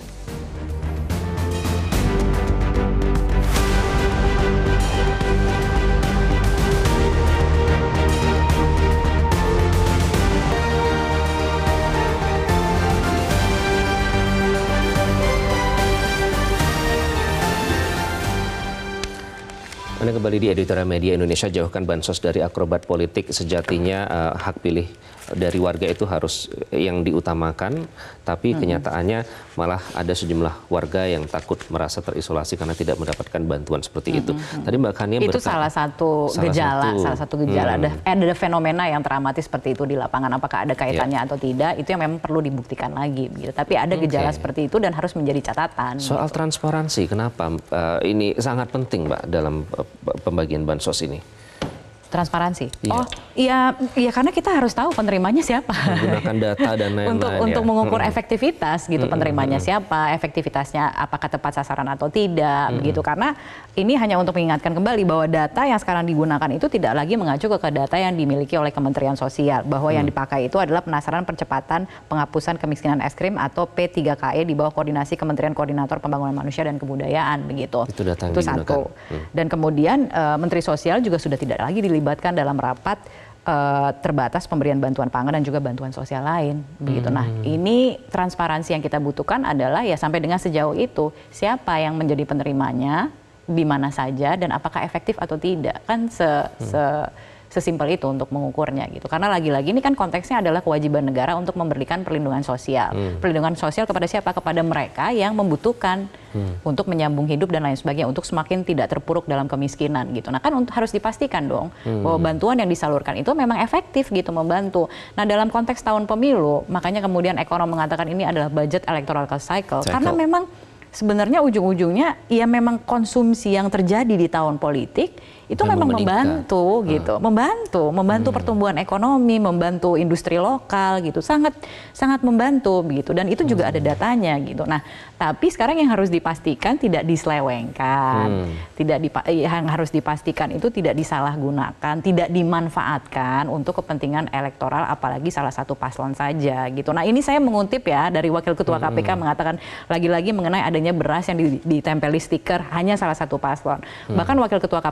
[SPEAKER 1] Anda kembali di Editorial Media Indonesia. Jauhkan bansos dari akrobat politik. Sejatinya uh, hak pilih dari warga itu harus yang diutamakan, tapi hmm. kenyataannya malah ada sejumlah warga yang takut merasa terisolasi karena tidak mendapatkan bantuan seperti hmm. itu. Tadi Mbak Khania
[SPEAKER 2] itu salah satu salah gejala, satu, salah satu gejala. Hmm. Ada, ada fenomena yang teramati seperti itu di lapangan. Apakah ada kaitannya yeah. atau tidak? Itu yang memang perlu dibuktikan lagi. Gitu. Tapi ada gejala okay. seperti itu dan harus menjadi catatan.
[SPEAKER 1] Soal gitu. Transparansi, kenapa uh, ini sangat penting, Mbak, dalam uh, pembagian bansos ini?
[SPEAKER 2] Transparansi.
[SPEAKER 1] Iya.
[SPEAKER 2] Oh, iya, iya karena kita harus tahu penerimanya siapa.
[SPEAKER 1] Menggunakan data dan lain-lain.
[SPEAKER 2] untuk
[SPEAKER 1] ya.
[SPEAKER 2] untuk mengukur hmm. efektivitas gitu, hmm. penerimanya hmm. siapa, efektivitasnya apakah tepat sasaran atau tidak, hmm. begitu. Karena ini hanya untuk mengingatkan kembali bahwa data yang sekarang digunakan itu tidak lagi mengacu ke data yang dimiliki oleh Kementerian Sosial, bahwa hmm. yang dipakai itu adalah penasaran percepatan penghapusan kemiskinan ekstrim atau P tiga K E di bawah koordinasi Kementerian Koordinator Pembangunan Manusia dan Kebudayaan, begitu.
[SPEAKER 1] Itu data yang
[SPEAKER 2] itu
[SPEAKER 1] digunakan.
[SPEAKER 2] Satu. Hmm. Dan kemudian uh, Menteri Sosial juga sudah tidak lagi dilibatkan dalam rapat uh, terbatas pemberian bantuan pangan dan juga bantuan sosial lain, begitu. Hmm. Nah, ini transparansi yang kita butuhkan adalah ya sampai dengan sejauh itu siapa yang menjadi penerimanya, di mana saja dan apakah efektif atau tidak, kan se, hmm. se sesimpel itu untuk mengukurnya gitu. Karena lagi-lagi ini kan konteksnya adalah kewajiban negara untuk memberikan perlindungan sosial. Hmm. Perlindungan sosial kepada siapa? Kepada mereka yang membutuhkan hmm. untuk menyambung hidup dan lain sebagainya, untuk semakin tidak terpuruk dalam kemiskinan gitu. Nah kan untuk, harus dipastikan dong hmm. bahwa bantuan yang disalurkan itu memang efektif gitu membantu. Nah dalam konteks tahun pemilu, makanya kemudian ekonom mengatakan ini adalah budget electoral cycle. cycle. Karena memang sebenarnya ujung-ujungnya ya memang konsumsi yang terjadi di tahun politik itu dan memang membantu hmm. gitu, membantu, membantu hmm. pertumbuhan ekonomi, membantu industri lokal gitu, sangat sangat membantu begitu, dan itu juga hmm. ada datanya gitu. Nah, tapi sekarang yang harus dipastikan tidak diselewengkan, hmm. tidak dipa yang harus dipastikan itu tidak disalahgunakan, tidak dimanfaatkan untuk kepentingan elektoral, apalagi salah satu paslon saja gitu. Nah, ini saya mengutip ya dari Wakil Ketua K P K hmm. mengatakan lagi-lagi mengenai adanya beras yang ditempeli stiker hanya salah satu paslon. Hmm. Bahkan Wakil Ketua K P K mengatakan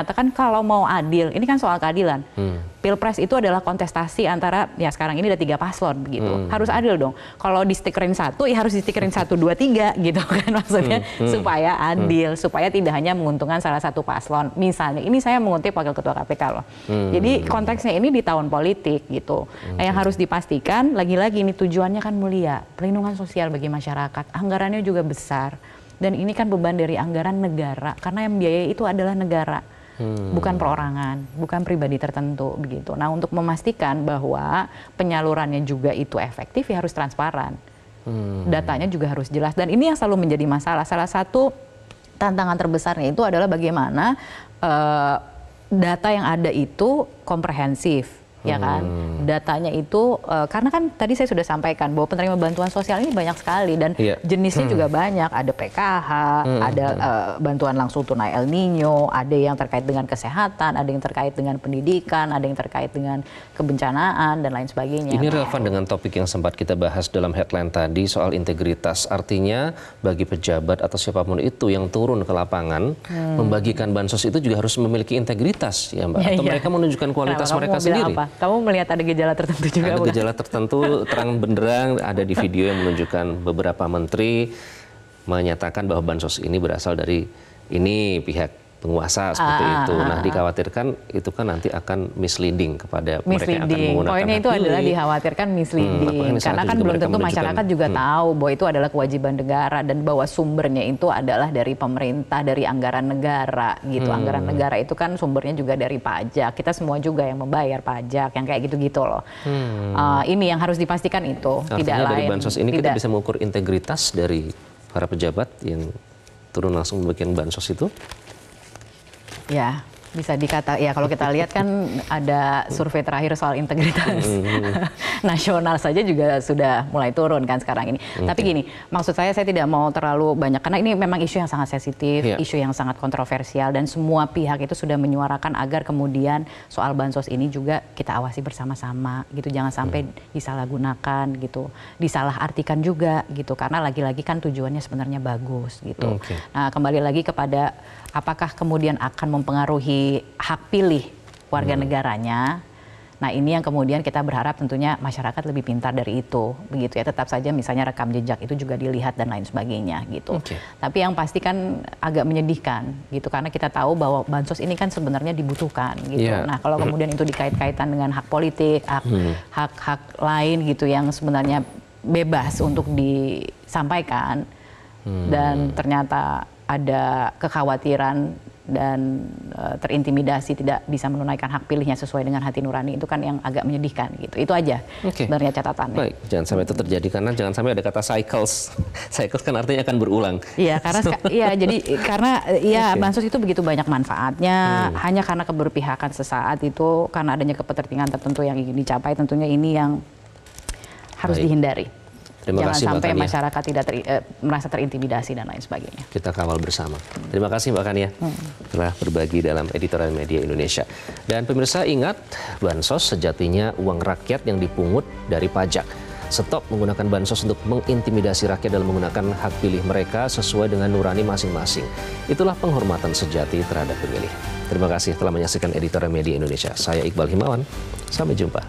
[SPEAKER 2] mengatakan kalau mau adil, ini kan soal keadilan. Hmm. Pilpres itu adalah kontestasi antara, ya sekarang ini ada tiga paslon begitu. Hmm. Harus adil dong. Kalau di stikerin satu, ya harus di stikerin satu, dua, tiga gitu kan maksudnya. Hmm. Hmm. Supaya adil, hmm. supaya tidak hanya menguntungkan salah satu paslon. Misalnya, ini saya mengutip Wakil Ketua K P K loh. Hmm. Jadi konteksnya ini di tahun politik gitu. Hmm. Nah, yang harus dipastikan, lagi-lagi ini tujuannya kan mulia. Perlindungan sosial bagi masyarakat. Anggarannya juga besar. Dan ini kan beban dari anggaran negara. Karena yang biaya itu adalah negara. Hmm. Bukan perorangan, bukan pribadi tertentu begitu. Nah, untuk memastikan bahwa penyalurannya juga itu efektif, ya harus transparan. Hmm. Datanya juga harus jelas. Dan ini yang selalu menjadi masalah. Salah satu tantangan terbesarnya itu adalah bagaimana uh, data yang ada itu komprehensif. Ya kan, hmm. datanya itu uh, karena kan tadi saya sudah sampaikan bahwa penerima bantuan sosial ini banyak sekali dan yeah. jenisnya hmm. juga banyak, ada P K H, hmm. ada uh, bantuan langsung tunai El Nino, ada yang terkait dengan kesehatan, ada yang terkait dengan pendidikan, ada yang terkait dengan kebencanaan dan lain sebagainya.
[SPEAKER 1] Ini relevan dengan topik yang sempat kita bahas dalam headline tadi soal integritas. Artinya bagi pejabat atau siapapun itu yang turun ke lapangan hmm. membagikan bansos itu juga harus memiliki integritas ya Mbak, ya, atau ya. mereka menunjukkan kualitas Kenapa, mereka sendiri. Apa?
[SPEAKER 2] Kamu melihat ada gejala tertentu juga?
[SPEAKER 1] Ada bukan? Gejala tertentu terang benderang, ada di video yang menunjukkan beberapa menteri menyatakan bahwa bansos ini berasal dari ini pihak penguasa seperti ah, itu. Nah, dikhawatirkan itu kan nanti akan misleading kepada
[SPEAKER 2] misleading.
[SPEAKER 1] mereka yang akan menggunakan
[SPEAKER 2] Poinnya itu adalah dikhawatirkan misleading. Hmm, karena kan belum tentu masyarakat juga hmm. tahu bahwa itu adalah kewajiban negara dan bahwa sumbernya itu adalah dari pemerintah, dari anggaran negara gitu. Hmm. Anggaran negara itu kan sumbernya juga dari pajak. Kita semua juga yang membayar pajak, yang kayak gitu-gitu loh. Hmm. Uh, ini yang harus dipastikan itu.
[SPEAKER 1] Artinya
[SPEAKER 2] tidak
[SPEAKER 1] dari
[SPEAKER 2] lain.
[SPEAKER 1] bansos ini
[SPEAKER 2] tidak.
[SPEAKER 1] kita bisa mengukur integritas dari para pejabat yang turun langsung membagikan bansos itu?
[SPEAKER 2] Ya, bisa dikata, ya kalau kita lihat kan ada survei terakhir soal integritas nasional saja juga sudah mulai turun kan sekarang ini. Okay. Tapi gini, maksud saya saya tidak mau terlalu banyak, karena ini memang isu yang sangat sensitif, yeah. isu yang sangat kontroversial, dan semua pihak itu sudah menyuarakan agar kemudian soal bansos ini juga kita awasi bersama-sama gitu, jangan sampai hmm. disalahgunakan gitu, disalahartikan juga gitu, karena lagi-lagi kan tujuannya sebenarnya bagus gitu. Okay. Nah, kembali lagi kepada apakah kemudian akan mempengaruhi hak pilih warga hmm. negaranya. Nah, ini yang kemudian kita berharap tentunya masyarakat lebih pintar dari itu, begitu ya. Tetap saja misalnya rekam jejak itu juga dilihat dan lain sebagainya gitu. Okay. Tapi yang pasti kan agak menyedihkan gitu, karena kita tahu bahwa bansos ini kan sebenarnya dibutuhkan gitu. Yeah. Nah, kalau kemudian itu dikait-kaitan dengan hak politik, hak, hmm. hak-hak lain gitu yang sebenarnya bebas untuk disampaikan hmm. dan ternyata ada kekhawatiran dan uh, terintimidasi tidak bisa menunaikan hak pilihnya sesuai dengan hati nurani, itu kan yang agak menyedihkan gitu. Itu aja okay. sebenarnya catatannya.
[SPEAKER 1] Baik, jangan sampai itu terjadi, karena jangan sampai ada kata cycles. Cycles kan artinya akan berulang.
[SPEAKER 2] Iya, karena iya jadi karena ya okay. bansos itu begitu banyak manfaatnya, hmm. hanya karena keberpihakan sesaat itu, karena adanya kepentingan tertentu yang ingin dicapai, tentunya ini yang harus Baik. dihindari.
[SPEAKER 1] Terima
[SPEAKER 2] Jangan
[SPEAKER 1] kasih,
[SPEAKER 2] sampai Mbak masyarakat tidak ter, eh, merasa terintimidasi dan lain sebagainya.
[SPEAKER 1] Kita kawal bersama. Hmm. Terima kasih Mbak Kania hmm. telah berbagi dalam Editorial Media Indonesia. Dan pemirsa ingat, bansos sejatinya uang rakyat yang dipungut dari pajak. Stop menggunakan bansos untuk mengintimidasi rakyat dalam menggunakan hak pilih mereka sesuai dengan nurani masing-masing. Itulah penghormatan sejati terhadap pemilih. Terima kasih telah menyaksikan Editorial Media Indonesia. Saya Iqbal Himawan. Sampai jumpa.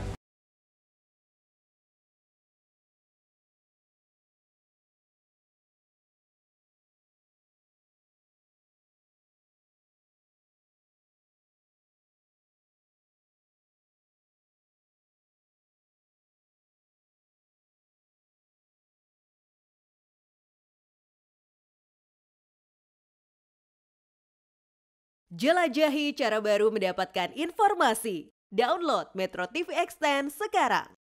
[SPEAKER 9] Jelajahi cara baru mendapatkan informasi. Download Metro T V Extend sekarang.